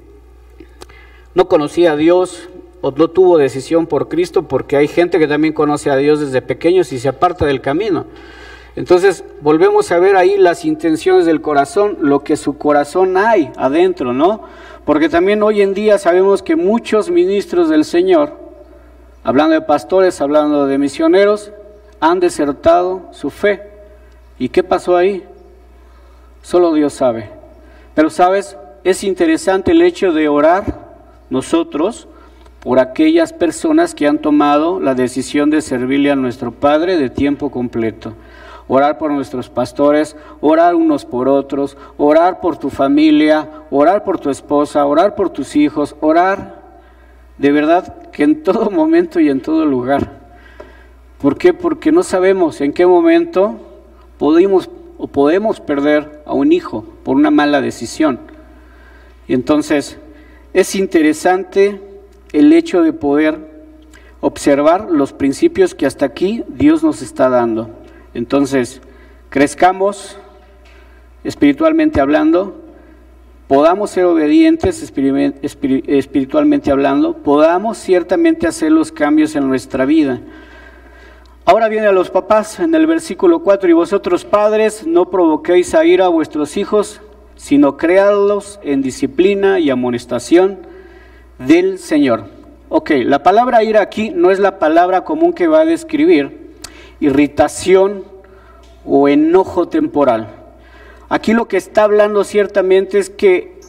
Speaker 3: no conocía a Dios o no tuvo decisión por Cristo, porque hay gente que también conoce a Dios desde pequeños y se aparta del camino. Entonces volvemos a ver ahí las intenciones del corazón, lo que su corazón hay adentro, ¿no? Porque también hoy en día sabemos que muchos ministros del Señor, hablando de pastores, hablando de misioneros, han desertado su fe. ¿Y qué pasó ahí? Solo Dios sabe. Pero sabes, es interesante el hecho de orar nosotros por aquellas personas que han tomado la decisión de servirle a nuestro Padre de tiempo completo. Orar por nuestros pastores, orar unos por otros, orar por tu familia, orar por tu esposa, orar por tus hijos, orar de verdad que en todo momento y en todo lugar. ¿Por qué? Porque no sabemos en qué momento podemos o podemos perder a un hijo por una mala decisión. Y entonces es interesante el hecho de poder observar los principios que hasta aquí Dios nos está dando. Entonces, crezcamos espiritualmente hablando, podamos ser obedientes espiritualmente hablando, podamos ciertamente hacer los cambios en nuestra vida. Ahora viene a los papás en el versículo cuatro, y vosotros padres no provoquéis a ira a vuestros hijos, sino créanlos en disciplina y amonestación del Señor. Ok, la palabra ira aquí no es la palabra común que va a describir irritación o enojo temporal. Aquí lo que está hablando ciertamente es que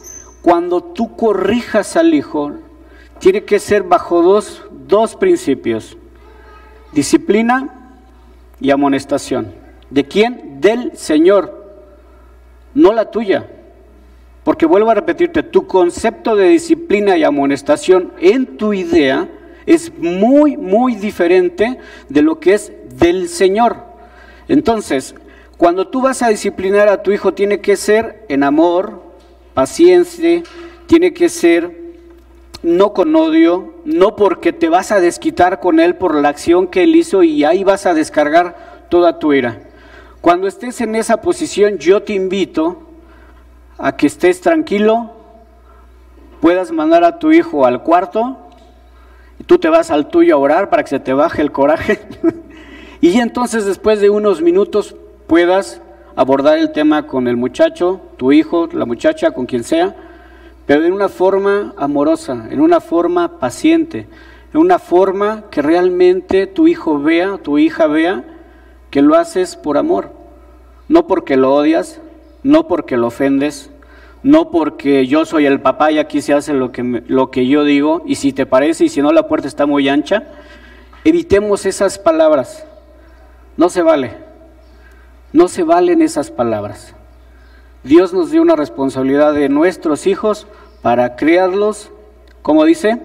Speaker 3: cuando tú corrijas al hijo, tiene que ser bajo dos, dos principios: disciplina y amonestación. ¿De quién? Del Señor, no la tuya. Porque vuelvo a repetirte, tu concepto de disciplina y amonestación en tu idea es muy, muy diferente de lo que es del Señor. Entonces, cuando tú vas a disciplinar a tu hijo, tiene que ser en amor, paciencia, tiene que ser no con odio, no porque te vas a desquitar con él por la acción que él hizo y ahí vas a descargar toda tu ira. Cuando estés en esa posición, yo te invito a que estés tranquilo, puedas mandar a tu hijo al cuarto, y tú te vas al tuyo a orar para que se te baje el coraje, y entonces después de unos minutos puedas abordar el tema con el muchacho, tu hijo, la muchacha, con quien sea, pero en una forma amorosa, en una forma paciente, en una forma que realmente tu hijo vea, tu hija vea, que lo haces por amor, no porque lo odias, no porque lo ofendes, no porque yo soy el papá y aquí se hace lo que, me, lo que yo digo, y si te parece, y si no la puerta está muy ancha. Evitemos esas palabras, no se vale, no se valen esas palabras. Dios nos dio una responsabilidad de nuestros hijos para criarlos, ¿cómo dice?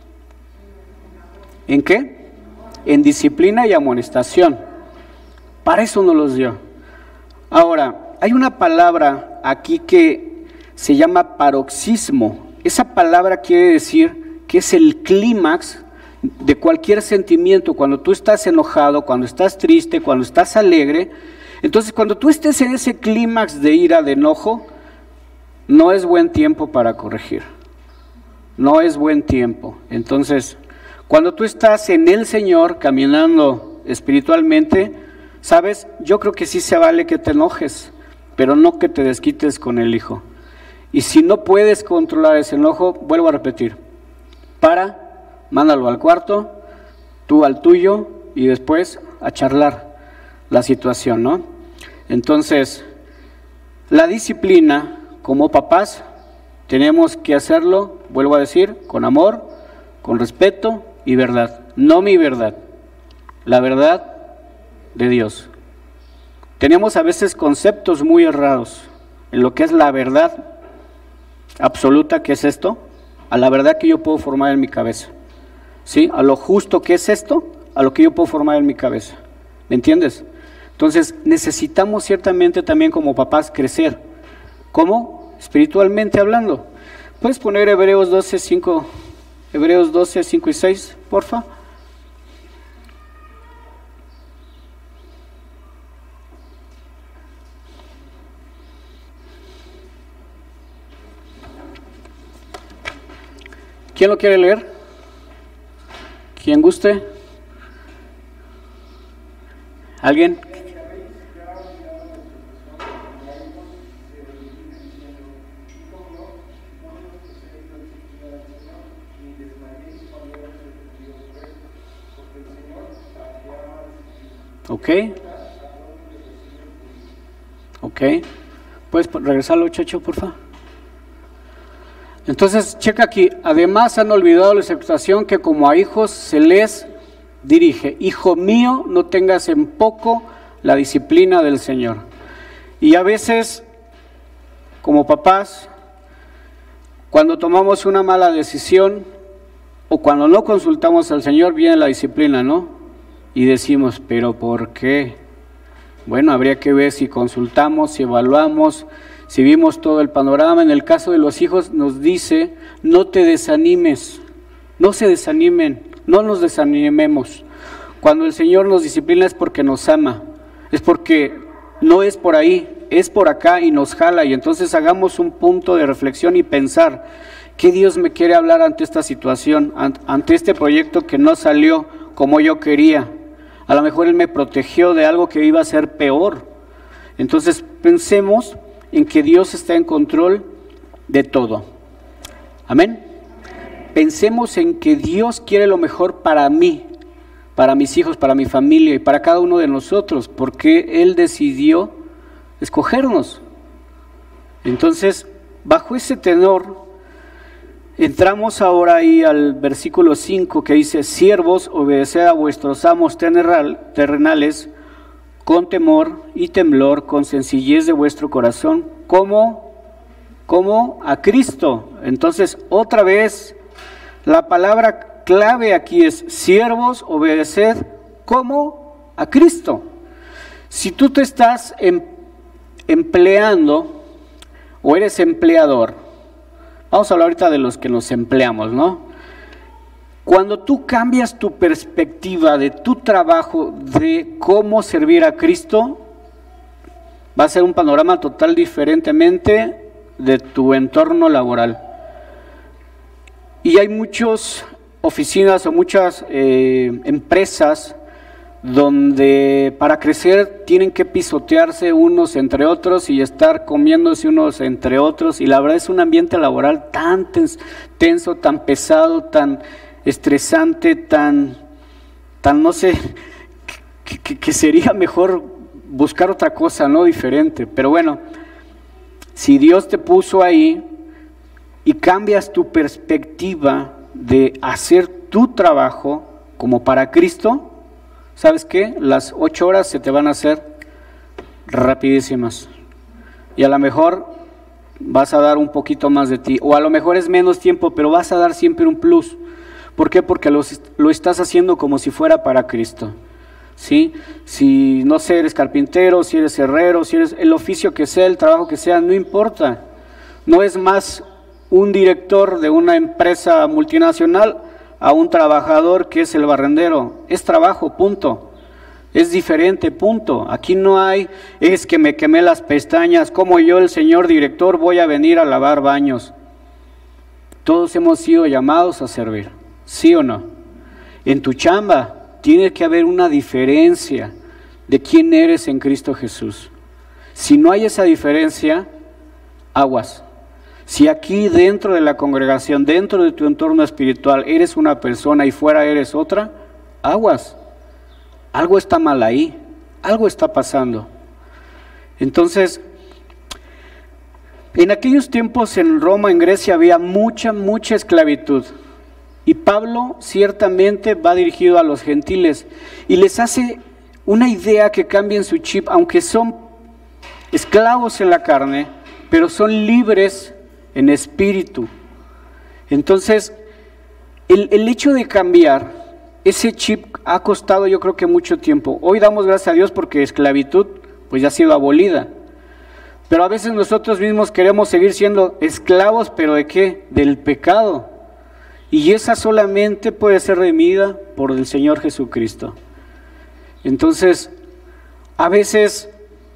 Speaker 3: ¿En qué? En disciplina y amonestación, para eso nos los dio. Ahora, hay una palabra aquí que se llama paroxismo. Esa palabra quiere decir que es el clímax de cualquier sentimiento. Cuando tú estás enojado, cuando estás triste, cuando estás alegre. Entonces, cuando tú estés en ese clímax de ira, de enojo, no es buen tiempo para corregir. No es buen tiempo. Entonces, cuando tú estás en el Señor, caminando espiritualmente, ¿sabes? Yo creo que sí se vale que te enojes, pero no que te desquites con el hijo. Y si no puedes controlar ese enojo, vuelvo a repetir, para, mándalo al cuarto, tú al tuyo, y después a charlar la situación, ¿no? Entonces, la disciplina, como papás, tenemos que hacerlo, vuelvo a decir, con amor, con respeto y verdad. No mi verdad, la verdad de Dios. Tenemos a veces conceptos muy errados en lo que es la verdad absoluta, que es esto, a la verdad que yo puedo formar en mi cabeza, ¿sí? A lo justo que es esto, a lo que yo puedo formar en mi cabeza, ¿me entiendes? Entonces necesitamos ciertamente también como papás crecer. ¿Cómo? Espiritualmente hablando. ¿Puedes poner Hebreos doce, cinco, Hebreos doce, cinco y seis, porfa? ¿Quién lo quiere leer? ¿Quién guste? ¿Alguien? Ok. Ok. ¿Puedes regresarlo, Chacho, por favor? Entonces, checa aquí, además han olvidado la exhortación que como a hijos se les dirige. Hijo mío, no tengas en poco la disciplina del Señor. Y a veces, como papás, cuando tomamos una mala decisión o cuando no consultamos al Señor, viene la disciplina, ¿no? Y decimos, ¿pero por qué? Bueno, habría que ver si consultamos, si evaluamos, si vimos todo el panorama. En el caso de los hijos nos dice, no te desanimes, no se desanimen, no nos desanimemos. Cuando el Señor nos disciplina es porque nos ama, es porque no es por ahí, es por acá y nos jala. Y entonces hagamos un punto de reflexión y pensar, ¿qué Dios me quiere hablar ante esta situación, ante este proyecto que no salió como yo quería? A lo mejor Él me protegió de algo que iba a ser peor. Entonces pensemos en que Dios está en control de todo. Amén. Pensemos en que Dios quiere lo mejor para mí, para mis hijos, para mi familia y para cada uno de nosotros, porque Él decidió escogernos. Entonces, bajo ese tenor, Entramos ahora ahí al versículo cinco que dice: siervos, obedeced a vuestros amos terrenales con temor y temblor, con sencillez de vuestro corazón, como, como a Cristo. Entonces, otra vez, la palabra clave aquí es: siervos, obedeced como a Cristo. Si tú te estás em, empleando o eres empleador, vamos a hablar ahorita de los que nos empleamos, ¿no? Cuando tú cambias tu perspectiva de tu trabajo, de cómo servir a Cristo, va a ser un panorama total diferentemente de tu entorno laboral. Y hay muchas oficinas o muchas eh, empresas donde para crecer tienen que pisotearse unos entre otros y estar comiéndose unos entre otros, y la verdad es un ambiente laboral tan tenso, tan pesado, tan estresante, tan, tan no sé, que, que, que sería mejor buscar otra cosa, ¿no? Diferente. Pero bueno, si Dios te puso ahí y cambias tu perspectiva de hacer tu trabajo como para Cristo, ¿sabes qué? Las ocho horas se te van a hacer rapidísimas. Y a lo mejor vas a dar un poquito más de ti. O a lo mejor es menos tiempo, pero vas a dar siempre un plus. ¿Por qué? Porque lo, lo estás haciendo como si fuera para Cristo. ¿Sí? Si, no sé, eres carpintero, si eres herrero, si eres el oficio que sea, el trabajo que sea, no importa. No es más un director de una empresa multinacional a un trabajador que es el barrendero. Es trabajo, punto. Es diferente, punto. Aquí no hay, es que me quemé las pestañas, como yo, el señor director, voy a venir a lavar baños. Todos hemos sido llamados a servir, ¿sí o no? En tu chamba tiene que haber una diferencia de quién eres en Cristo Jesús. Si no hay esa diferencia, aguas. Si aquí dentro de la congregación, dentro de tu entorno espiritual, eres una persona y fuera eres otra, aguas. Algo está mal ahí, algo está pasando. Entonces, en aquellos tiempos en Roma, en Grecia, había mucha, mucha esclavitud. Y Pablo ciertamente va dirigido a los gentiles y les hace una idea que cambien su chip, aunque son esclavos en la carne, pero son libres en espíritu. Entonces, el, el hecho de cambiar ese chip ha costado, yo creo que mucho tiempo. Hoy damos gracias a Dios porque esclavitud pues ya ha sido abolida. Pero a veces nosotros mismos queremos seguir siendo esclavos, ¿pero de qué? Del pecado. Y esa solamente puede ser redimida por el Señor Jesucristo. Entonces, a veces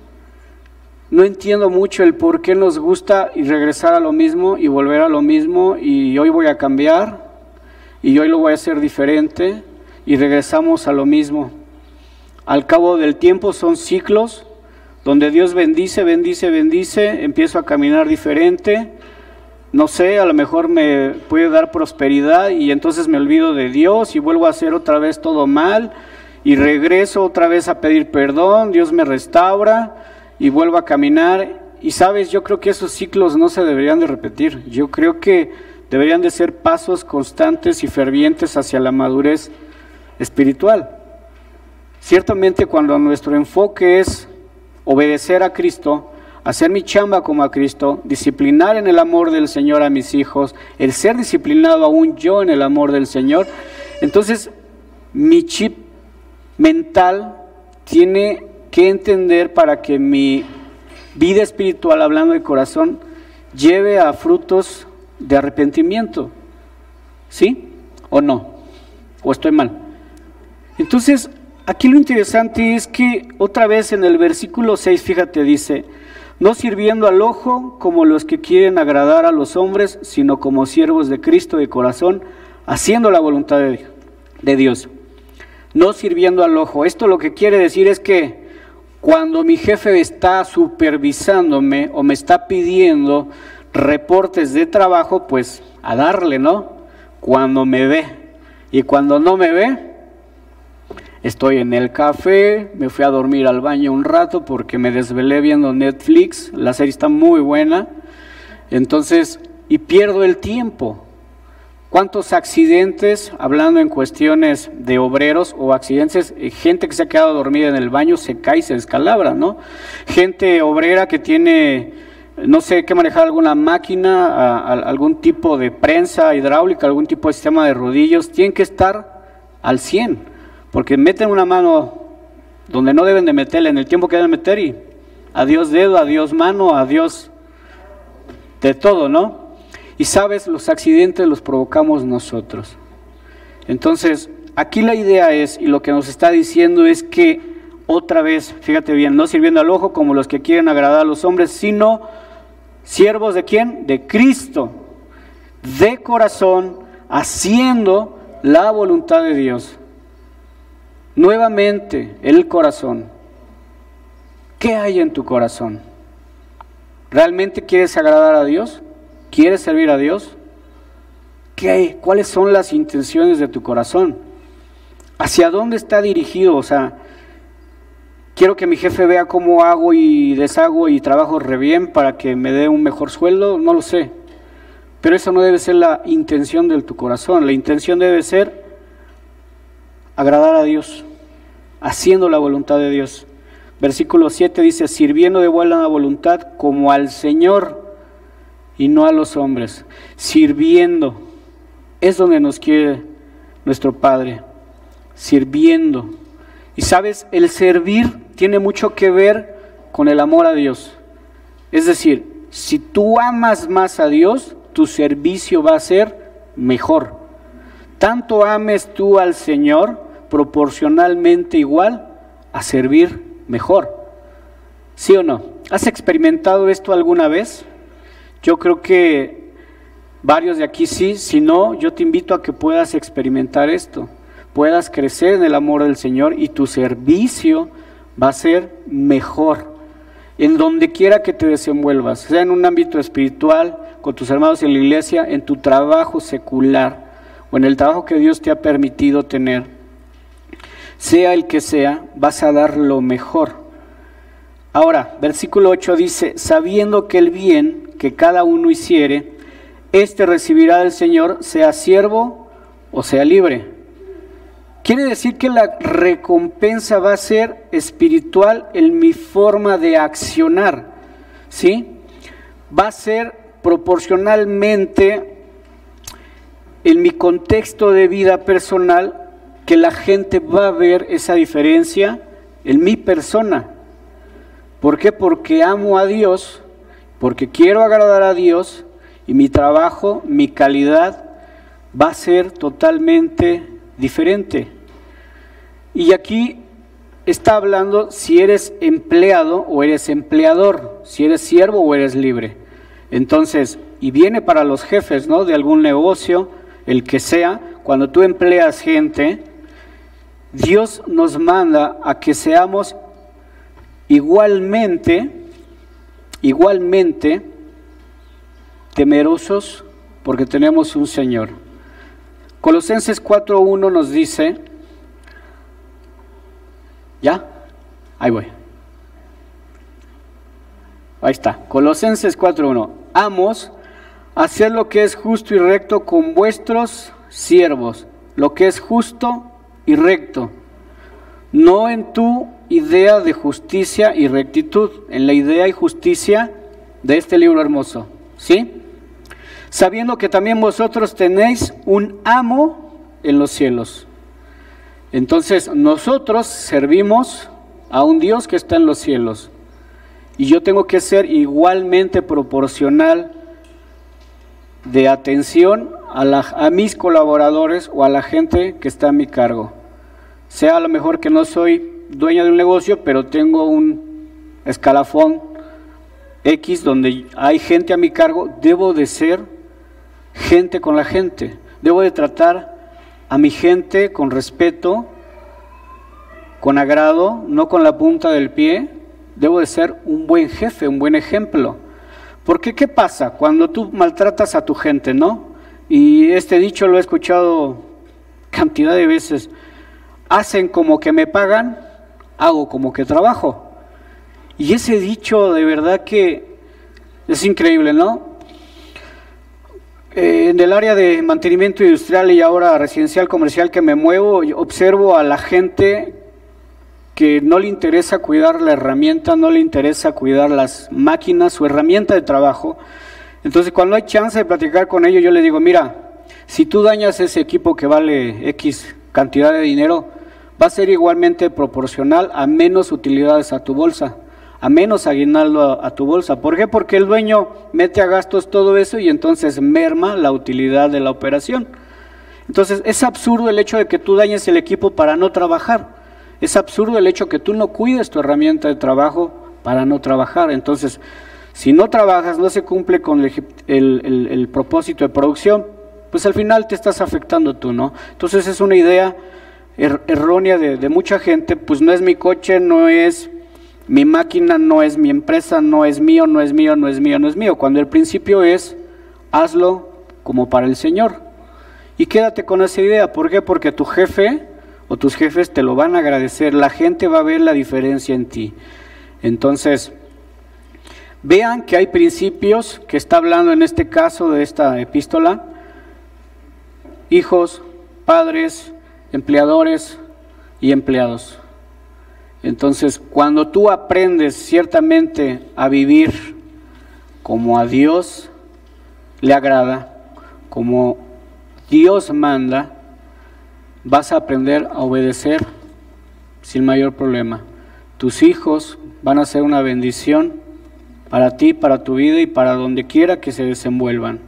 Speaker 3: no entiendo mucho el por qué nos gusta y regresar a lo mismo y volver a lo mismo, y hoy voy a cambiar y hoy lo voy a hacer diferente y regresamos a lo mismo. Al cabo del tiempo son ciclos donde Dios bendice, bendice, bendice, empiezo a caminar diferente, no sé, a lo mejor me puede dar prosperidad y entonces me olvido de Dios y vuelvo a hacer otra vez todo mal y regreso otra vez a pedir perdón, Dios me restaura y vuelvo a caminar. Y sabes, yo creo que esos ciclos no se deberían de repetir. Yo creo que deberían de ser pasos constantes y fervientes hacia la madurez espiritual. Ciertamente cuando nuestro enfoque es obedecer a Cristo, hacer mi chamba como a Cristo, disciplinar en el amor del Señor a mis hijos, el ser disciplinado aún yo en el amor del Señor, entonces mi chip mental tiene que entender para que mi vida espiritual, hablando de corazón, lleve a frutos de arrepentimiento. ¿Sí o no? ¿O estoy mal? Entonces, aquí lo interesante es que otra vez en el versículo seis, fíjate, dice: no sirviendo al ojo como los que quieren agradar a los hombres, sino como siervos de Cristo de corazón, haciendo la voluntad de, de Dios. No sirviendo al ojo. Esto lo que quiere decir es que cuando mi jefe está supervisándome o me está pidiendo reportes de trabajo, pues a darle, ¿no? Cuando me ve. Y cuando no me ve, estoy en el café, me fui a dormir al baño un rato porque me desvelé viendo Netflix, la serie está muy buena, entonces, y pierdo el tiempo. ¿Cuántos accidentes, hablando en cuestiones de obreros o accidentes, gente que se ha quedado dormida en el baño, se cae y se descalabra, ¿no? Gente obrera que tiene, no sé, que manejar alguna máquina, a, a, algún tipo de prensa hidráulica, algún tipo de sistema de rodillos, tienen que estar al cien, porque meten una mano donde no deben de meterla en el tiempo que deben meter y adiós dedo, adiós mano, adiós de todo, ¿no? Y sabes, los accidentes los provocamos nosotros. Entonces, aquí la idea es, y lo que nos está diciendo es que, otra vez, fíjate bien, no sirviendo al ojo como los que quieren agradar a los hombres, sino siervos de ¿quién? De Cristo, de corazón, haciendo la voluntad de Dios. Nuevamente, el corazón. ¿Qué hay en tu corazón? ¿Realmente quieres agradar a Dios? ¿Quieres servir a Dios? ¿Qué hay? ¿Cuáles son las intenciones de tu corazón? ¿Hacia dónde está dirigido? O sea, quiero que mi jefe vea cómo hago y deshago y trabajo re bien para que me dé un mejor sueldo, no lo sé. Pero eso no debe ser la intención de tu corazón. La intención debe ser agradar a Dios, haciendo la voluntad de Dios. Versículo siete dice, sirviendo de buena voluntad como al Señor y no a los hombres. Sirviendo, es donde nos quiere nuestro Padre, sirviendo. Y sabes, el servir tiene mucho que ver con el amor a Dios. Es decir, si tú amas más a Dios, tu servicio va a ser mejor. Tanto ames tú al Señor, proporcionalmente igual a servir mejor. ¿Sí o no? ¿Has experimentado esto alguna vez? Yo creo que varios de aquí sí. Si no, yo te invito a que puedas experimentar esto, puedas crecer en el amor del Señor y tu servicio va a ser mejor en donde quiera que te desenvuelvas, sea en un ámbito espiritual, con tus hermanos en la iglesia, en tu trabajo secular o en el trabajo que Dios te ha permitido tener. Sea el que sea, vas a dar lo mejor. Ahora, versículo ocho dice, sabiendo que el bien que cada uno hiciere, éste recibirá del Señor, sea siervo o sea libre. Quiere decir que la recompensa va a ser espiritual en mi forma de accionar, ¿sí? Va a ser proporcionalmente en mi contexto de vida personal, que la gente va a ver esa diferencia en mi persona. ¿Por qué? Porque amo a Dios, porque quiero agradar a Dios y mi trabajo, mi calidad va a ser totalmente diferente. Y aquí está hablando si eres empleado o eres empleador, si eres siervo o eres libre. Entonces, y viene para los jefes, ¿no? De algún negocio, el que sea, cuando tú empleas gente, Dios nos manda a que seamos igualmente, igualmente temerosos porque tenemos un Señor. Colosenses cuatro uno nos dice, ¿ya? Ahí voy. Ahí está, Colosenses cuatro uno. Amos, hacer lo que es justo y recto con vuestros siervos, lo que es justo y recto, no en tu idea de justicia y rectitud, en la idea y justicia de este libro hermoso, ¿sí? Sabiendo que también vosotros tenéis un amo en los cielos. Entonces nosotros servimos a un Dios que está en los cielos y yo tengo que ser igualmente proporcional de atención a, la, a mis colaboradores o a la gente que está a mi cargo. Sea a lo mejor que no soy dueño de un negocio, pero tengo un escalafón X donde hay gente a mi cargo, debo de ser gente con la gente, debo de tratar a mi gente con respeto, con agrado, no con la punta del pie. Debo de ser un buen jefe, un buen ejemplo. Porque ¿qué pasa cuando tú maltratas a tu gente, no? Y este dicho lo he escuchado cantidad de veces. Hacen como que me pagan, hago como que trabajo. Y ese dicho de verdad que es increíble, ¿no? Eh, en el área de mantenimiento industrial y ahora residencial comercial que me muevo, observo a la gente que no le interesa cuidar la herramienta, no le interesa cuidar las máquinas, su herramienta de trabajo. Entonces, cuando hay chance de platicar con ellos, yo les digo, mira, si tú dañas ese equipo que vale X cantidad de dinero, va a ser igualmente proporcional a menos utilidades a tu bolsa, a menos aguinaldo a, a tu bolsa. ¿Por qué? Porque el dueño mete a gastos todo eso y entonces merma la utilidad de la operación. Entonces, es absurdo el hecho de que tú dañes el equipo para no trabajar. Es absurdo el hecho que tú no cuides tu herramienta de trabajo para no trabajar. Entonces, si no trabajas, no se cumple con el, el, el, el propósito de producción, pues al final te estás afectando tú, ¿no? Entonces es una idea er, errónea de, de mucha gente, pues no es mi coche, no es mi máquina, no es mi empresa, no es mío, no es mío, no es mío, no es mío. Cuando el principio es, hazlo como para el Señor. Y quédate con esa idea. ¿Por qué? Porque tu jefe o tus jefes te lo van a agradecer, la gente va a ver la diferencia en ti. Entonces, vean que hay principios que está hablando en este caso de esta epístola: hijos, padres, empleadores y empleados. Entonces, cuando tú aprendes ciertamente a vivir como a Dios le agrada, como Dios manda, vas a aprender a obedecer sin mayor problema. Tus hijos van a ser una bendición para ti, para tu vida y para donde quiera que se desenvuelvan.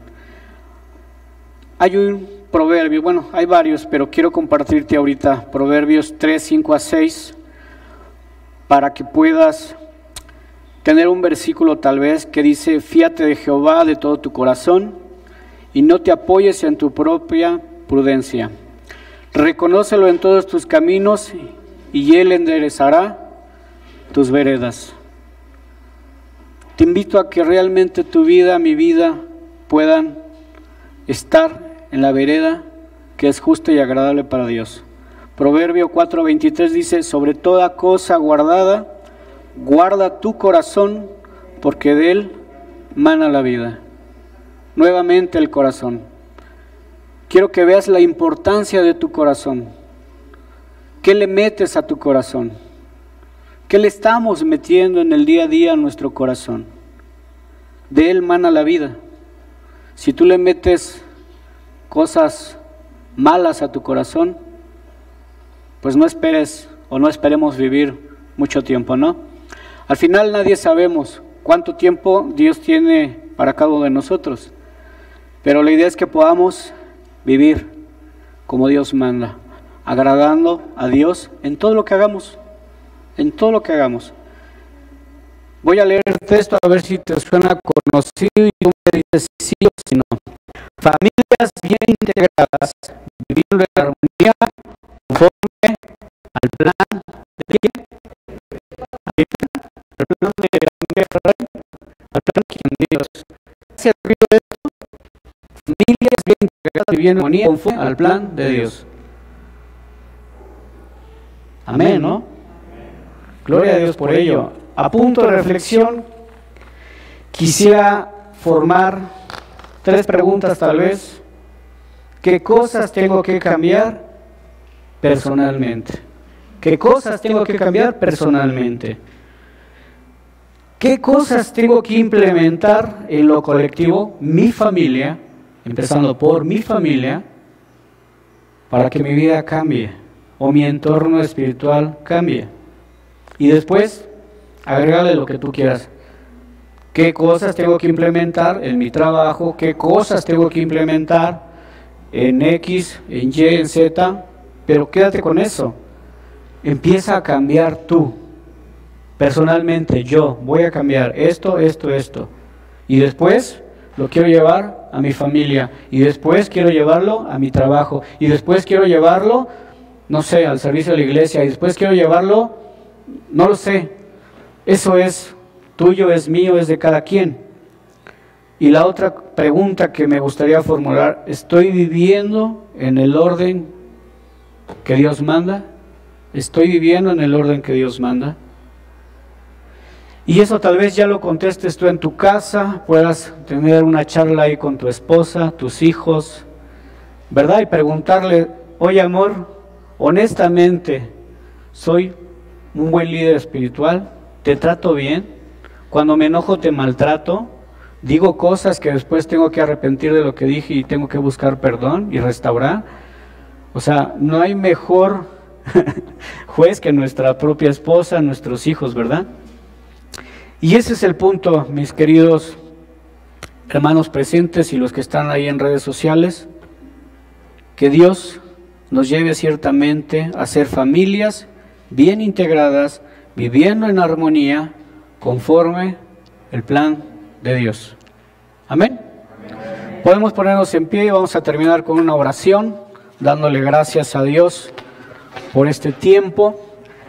Speaker 3: Hay un proverbio, bueno, hay varios, pero quiero compartirte ahorita Proverbios tres, cinco a seis, para que puedas tener un versículo tal vez que dice: fíate de Jehová de todo tu corazón y no te apoyes en tu propia prudencia. Reconócelo en todos tus caminos y Él enderezará tus veredas. Te invito a que realmente tu vida, mi vida, puedan estar en la vereda que es justa y agradable para Dios. Proverbio cuatro veintitrés dice: sobre toda cosa guardada, guarda tu corazón, porque de él mana la vida. Nuevamente el corazón. Quiero que veas la importancia de tu corazón. ¿Qué le metes a tu corazón? ¿Qué le estamos metiendo en el día a día a nuestro corazón? De él mana la vida. Si tú le metes cosas malas a tu corazón, pues no esperes o no esperemos vivir mucho tiempo, ¿no? Al final nadie sabemos cuánto tiempo Dios tiene para cada uno de nosotros, pero la idea es que podamos vivir como Dios manda, agradando a Dios en todo lo que hagamos, en todo lo que hagamos. Voy a leerte esto a ver si te suena conocido y tú me dices sí o si no. Familias bien integradas, viviendo en armonía, conforme al plan de quién, al plan de al plan de Dios. Gracias a esto, familias bien integradas, viviendo en armonía, conforme al plan de Dios. Amén, ¿no? Gloria a Dios por ello. A punto de reflexión, quisiera formar tres preguntas tal vez. ¿Qué cosas tengo que cambiar personalmente? ¿Qué cosas tengo que cambiar personalmente? ¿Qué cosas tengo que implementar en lo colectivo, mi familia, empezando por mi familia, para que mi vida cambie o mi entorno espiritual cambie? Y después, agrégale lo que tú quieras. ¿Qué cosas tengo que implementar en mi trabajo? ¿Qué cosas tengo que implementar en X, en Y, en Z? Pero quédate con eso. Empieza a cambiar tú. Personalmente, yo voy a cambiar esto, esto, esto. Y después lo quiero llevar a mi familia. Y después quiero llevarlo a mi trabajo. Y después quiero llevarlo, no sé, al servicio de la iglesia. Y después quiero llevarlo, no lo sé. Eso es tuyo, es mío, es de cada quien. Y la otra pregunta que me gustaría formular: ¿estoy viviendo en el orden que Dios manda? ¿Estoy viviendo en el orden que Dios manda? Y eso tal vez ya lo contestes tú en tu casa, puedas tener una charla ahí con tu esposa, tus hijos, ¿verdad? Y preguntarle, oye amor, honestamente, ¿soy un buen líder espiritual? ¿Te trato bien? Cuando me enojo te maltrato, digo cosas que después tengo que arrepentir de lo que dije y tengo que buscar perdón y restaurar. O sea, no hay mejor juez que nuestra propia esposa, nuestros hijos, ¿verdad? Y ese es el punto, mis queridos hermanos presentes y los que están ahí en redes sociales, que Dios nos lleve ciertamente a ser familias bien integradas, viviendo en armonía, conforme el plan de Dios. Amén. Amén. Podemos ponernos en pie y vamos a terminar con una oración, dándole gracias a Dios por este tiempo.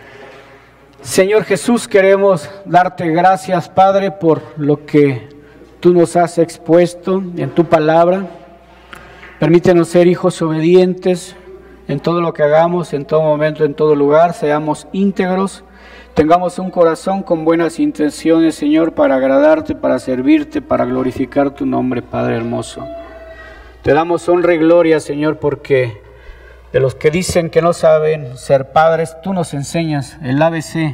Speaker 3: Señor Jesús, queremos darte gracias, Padre, por lo que tú nos has expuesto en tu palabra. Permítenos ser hijos obedientes en todo lo que hagamos, en todo momento, en todo lugar. Seamos íntegros, tengamos un corazón con buenas intenciones, Señor, para agradarte, para servirte, para glorificar tu nombre, Padre hermoso. Te damos honra y gloria, Señor, porque de los que dicen que no saben ser padres, tú nos enseñas el A B C,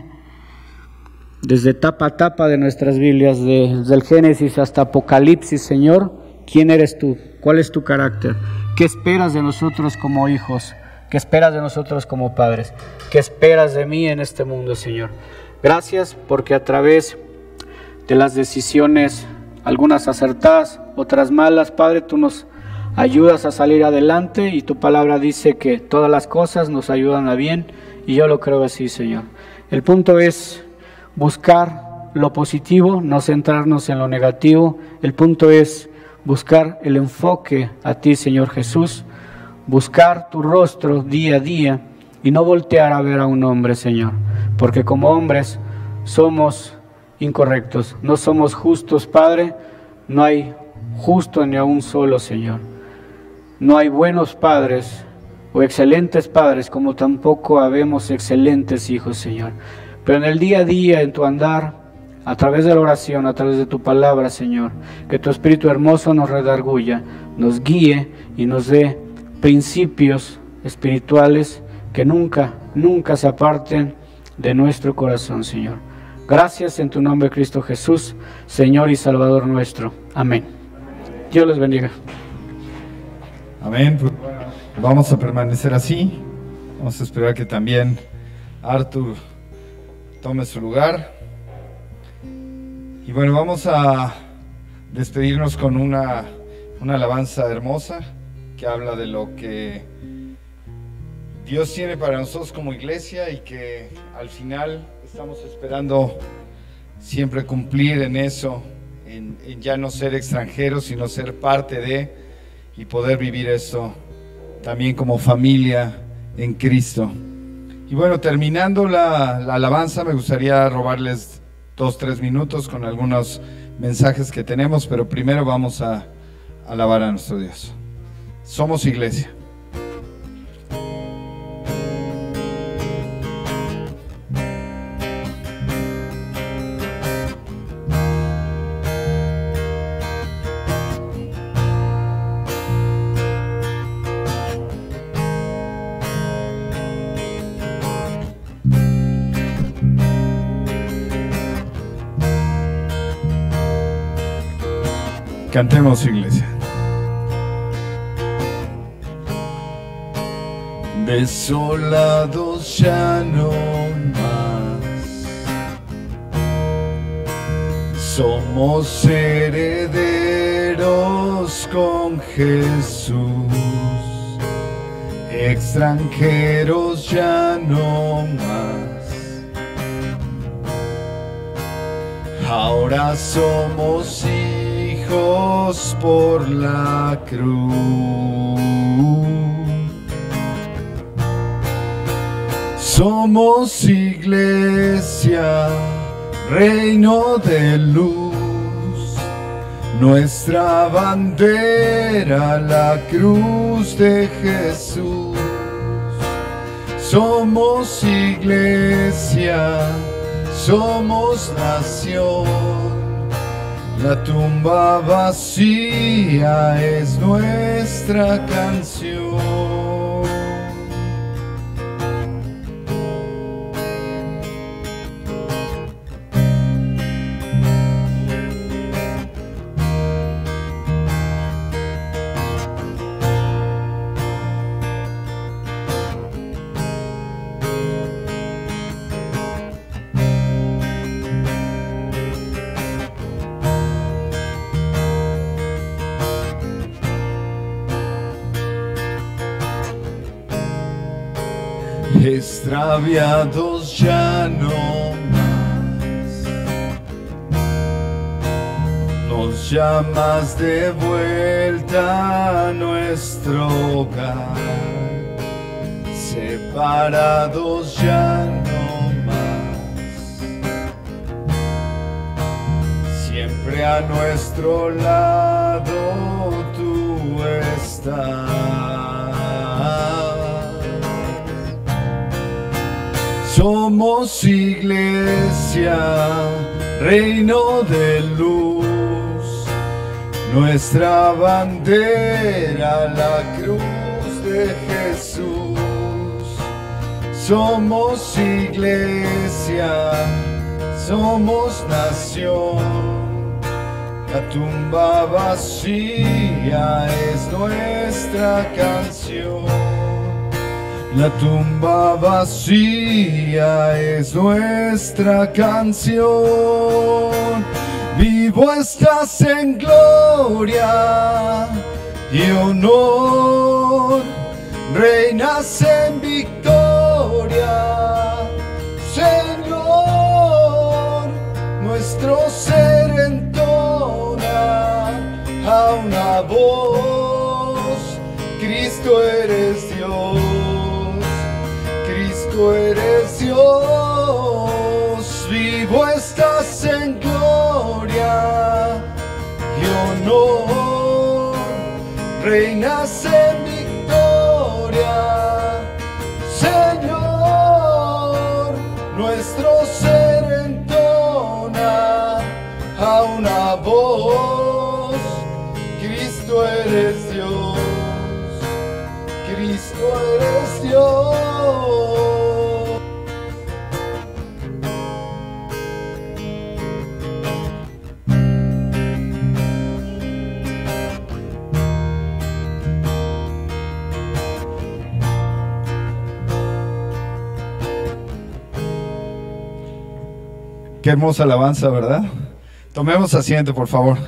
Speaker 3: desde tapa a tapa de nuestras Biblias, desde el Génesis hasta Apocalipsis, Señor. ¿Quién eres tú? ¿Cuál es tu carácter? ¿Qué esperas de nosotros como hijos? ¿Qué esperas de nosotros como padres? ¿Qué esperas de mí en este mundo, Señor? Gracias porque a través de las decisiones, algunas acertadas, otras malas, Padre, tú nos ayudas a salir adelante y tu palabra dice que todas las cosas nos ayudan a bien y yo lo creo así, Señor. El punto es buscar lo positivo, no centrarnos en lo negativo. El punto es buscar el enfoque a ti, Señor Jesús, buscar tu rostro día a día y no voltear a ver a un hombre, Señor, porque como hombres somos incorrectos, no somos justos, Padre, no hay justo ni a un solo, Señor. No hay buenos padres o excelentes padres, como tampoco habemos excelentes hijos, Señor. Pero en el día a día, en tu andar, a través de la oración, a través de tu palabra, Señor, que tu Espíritu hermoso nos redarguya, nos guíe y nos dé principios espirituales que nunca, nunca se aparten de nuestro corazón, Señor. Gracias en tu nombre, Cristo Jesús, Señor y Salvador nuestro. Amén. Dios les bendiga.
Speaker 1: Amén. Pues bueno, vamos a permanecer así. Vamos a esperar que también Arthur tome su lugar. Y bueno, vamos a despedirnos con una, una alabanza hermosa que habla de lo que Dios tiene para nosotros como iglesia y que al final estamos esperando siempre cumplir en eso, en, en ya no ser extranjeros, sino ser parte de y poder vivir eso también como familia en Cristo. Y bueno, terminando la, la alabanza, me gustaría robarles dos, tres minutos con algunos mensajes que tenemos, pero primero vamos a alabar a nuestro Dios. Somos iglesia. Cantemos, iglesia. Desolados ya no más, somos herederos con Jesús, extranjeros ya no más, ahora somos hijos por la cruz. Somos iglesia, reino de luz, nuestra bandera, la cruz de Jesús. Somos iglesia, somos nación. La tumba vacía es nuestra canción. Extraviados ya no más, nos llamas de vuelta a nuestro hogar. Separados ya no más, siempre a nuestro lado tú estás. Somos iglesia, reino de luz, nuestra bandera, la cruz de Jesús. Somos iglesia, somos nación, la tumba vacía es nuestra canción. La tumba vacía es nuestra canción. Vivo estás en gloria y honor, reinas en victoria, Señor. Nuestro ser entona a una voz: Cristo eres Dios. Tú eres Dios, vivo estás en gloria y honor, reinas en victoria, Señor. Nuestro ser entona a una voz: Cristo eres Dios, Cristo eres Dios. Qué hermosa alabanza, ¿verdad? Tomemos asiento, por favor.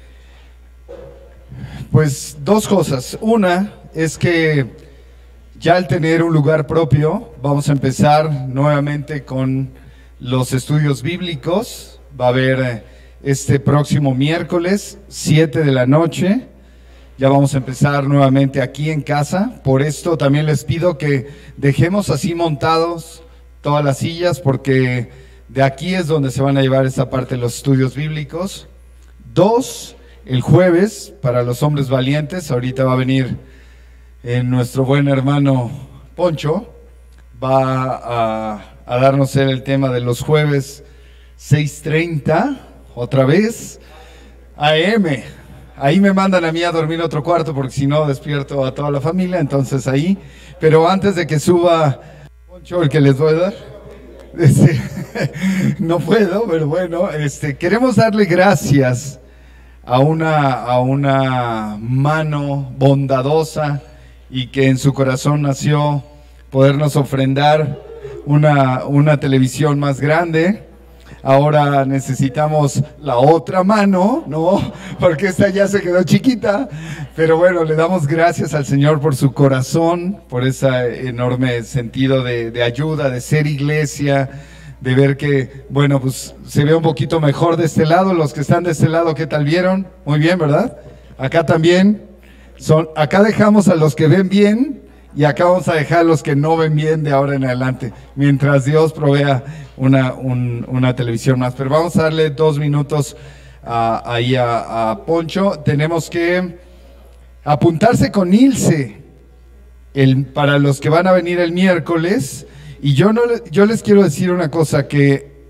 Speaker 1: Pues dos cosas. Una es que ya al tener un lugar propio, vamos a empezar nuevamente con los estudios bíblicos. Va a haber este próximo miércoles, siete de la noche. Ya vamos a empezar nuevamente aquí en casa. Por esto también les pido que dejemos así montados todas las sillas, porque de aquí es donde se van a llevar esta parte de los estudios bíblicos. Dos, el jueves, para los hombres valientes. Ahorita va a venir eh, nuestro buen hermano Poncho. Va a, a darnos el tema de los jueves, seis treinta, otra vez, A M. Ahí me mandan a mí a dormir en otro cuarto, porque si no despierto a toda la familia, entonces ahí. Pero antes de que suba Poncho, el que les voy a dar. Este, no puedo, pero bueno, este, queremos darle gracias a una, a una mano bondadosa y que en su corazón nació podernos ofrendar una, una televisión más grande. Ahora necesitamos la otra mano, ¿no? Porque esta ya se quedó chiquita. Pero bueno, le damos gracias al Señor por su corazón, por ese enorme sentido de, de ayuda, de ser iglesia, de ver que, bueno, pues se ve un poquito mejor de este lado. Los que están de este lado, ¿qué tal vieron? Muy bien, ¿verdad? Acá también. Son, acá dejamos a los que ven bien y acá vamos a dejar a los que no ven bien de ahora en adelante, mientras Dios provea una, un, una televisión más. Pero vamos a darle dos minutos uh, ahí a, a Poncho. Tenemos que apuntarse con Ilse el, para los que van a venir el miércoles. Y yo, no, yo les quiero decir una cosa, que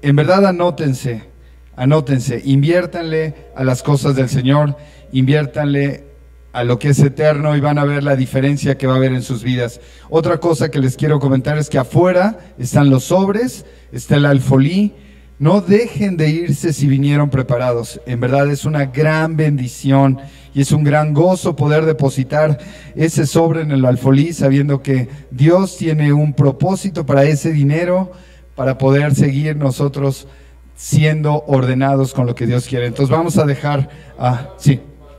Speaker 1: en verdad anótense, anótense, inviértanle a las cosas del Señor, inviértanle a lo que es eterno y van a ver la diferencia que va a haber en sus vidas. Otra cosa que les quiero comentar es que afuera están los sobres, está el alfolí. No dejen de irse si vinieron preparados. En verdad es una gran bendición y es un gran gozo poder depositar ese sobre en el alfolí sabiendo que Dios tiene un propósito para ese dinero, para poder seguir nosotros siendo ordenados con lo que Dios quiere. Entonces vamos a dejar, ah, sí.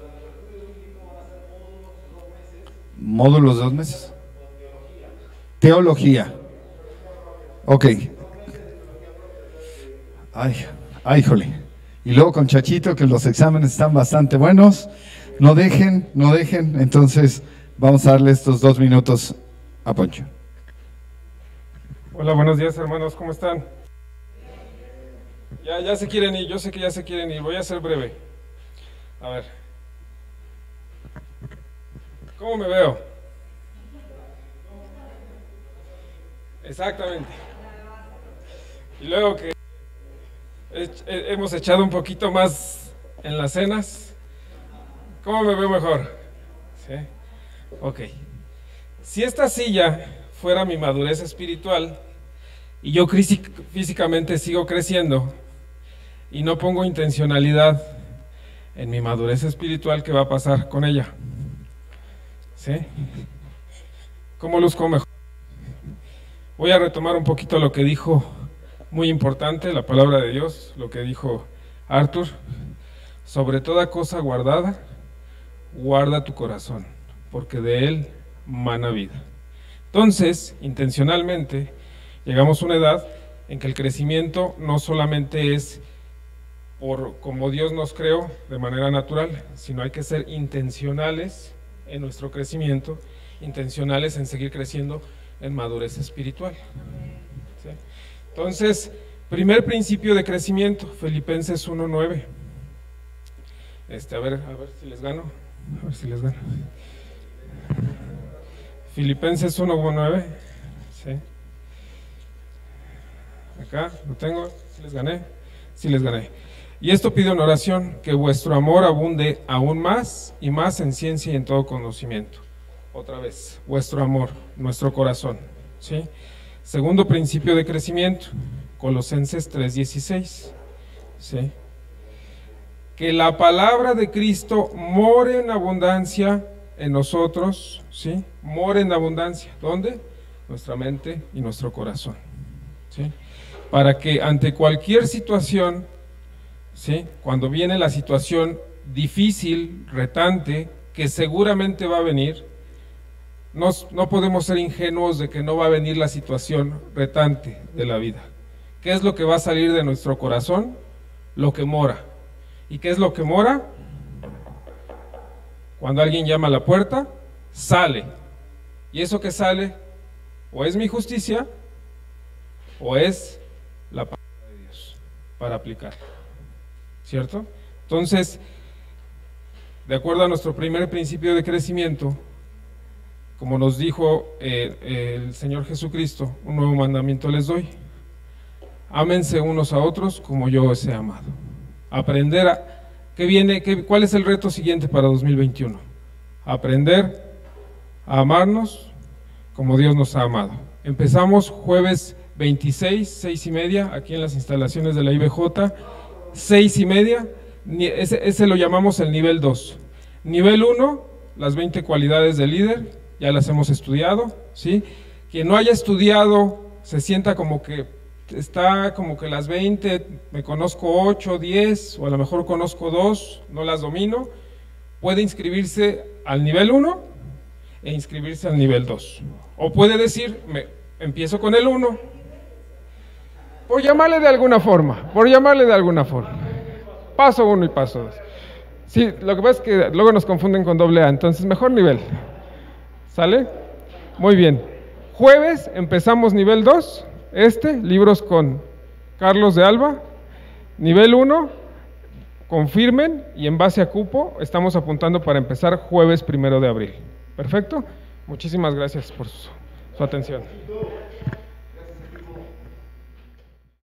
Speaker 1: ¿Módulos de dos meses? Teología. Ok. Ay, ay, jole. Y luego con Chachito, que los exámenes están bastante buenos. No dejen, no dejen. Entonces, vamos a darle estos dos minutos a Poncho.
Speaker 4: Hola, buenos días, hermanos. ¿Cómo están? Ya, ya se quieren ir. Yo sé que ya se quieren ir. Voy a ser breve. A ver. ¿Cómo me veo? Exactamente. Y luego que hemos echado un poquito más en las cenas. ¿Cómo me veo mejor? ¿Sí? Ok. Si esta silla fuera mi madurez espiritual y yo físicamente sigo creciendo y no pongo intencionalidad en mi madurez espiritual, ¿qué va a pasar con ella? ¿Sí? ¿Cómo luzco mejor? Voy a retomar un poquito lo que dijo, muy importante, la palabra de Dios, lo que dijo Arthur. Sobre toda cosa guardada, guarda tu corazón, porque de él mana vida. Entonces, intencionalmente, llegamos a una edad en que el crecimiento no solamente es por como Dios nos creó de manera natural, sino hay que ser intencionales en nuestro crecimiento, intencionales en seguir creciendo en madurez espiritual. ¿Sí? Entonces, primer principio de crecimiento, Filipenses uno nueve. Este, a ver, a ver si les gano, a ver si les gano. Filipenses uno nueve, ¿sí? Acá lo tengo, si les gané, si les gané. Y esto pido en oración, que vuestro amor abunde aún más y más en ciencia y en todo conocimiento. Otra vez, vuestro amor, nuestro corazón, ¿sí? Segundo principio de crecimiento, Colosenses tres dieciséis, ¿sí? Que la palabra de Cristo more en abundancia en nosotros, ¿sí? More en abundancia, ¿dónde? Nuestra mente y nuestro corazón, ¿sí? Para que ante cualquier situación, ¿sí? Cuando viene la situación difícil, retante, que seguramente va a venir, no, no podemos ser ingenuos de que no va a venir la situación retante de la vida. ¿Qué es lo que va a salir de nuestro corazón? Lo que mora. ¿Y qué es lo que mora? Cuando alguien llama a la puerta, sale. Y eso que sale, o es mi justicia, o es la palabra de Dios para aplicar. ¿Cierto? Entonces, de acuerdo a nuestro primer principio de crecimiento, como nos dijo eh, el Señor Jesucristo, un nuevo mandamiento les doy: ámense unos a otros como yo os he amado. Aprender a, ¿qué viene? Qué, ¿Cuál es el reto siguiente para dos mil veintiuno? Aprender a amarnos como Dios nos ha amado. Empezamos jueves veintiséis, seis y media, aquí en las instalaciones de la I B J, seis y media, ese, ese lo llamamos el nivel dos. Nivel uno, las veinte cualidades del líder, ya las hemos estudiado, ¿sí? Quien no haya estudiado se sienta como que está como que las veinte, me conozco ocho, diez, o a lo mejor conozco dos, no las domino, puede inscribirse al nivel uno e inscribirse al nivel dos. O puede decir, me, empiezo con el uno, por llamarle de alguna forma, por llamarle de alguna forma. Paso uno y paso dos. Sí, lo que pasa es que luego nos confunden con doble A, entonces mejor nivel. ¿Sale? Muy bien. Jueves empezamos nivel dos, este, libros con Carlos de Alba. Nivel uno, confirmen, y en base a cupo estamos apuntando para empezar jueves primero de abril. ¿Perfecto? Muchísimas gracias por su, su atención.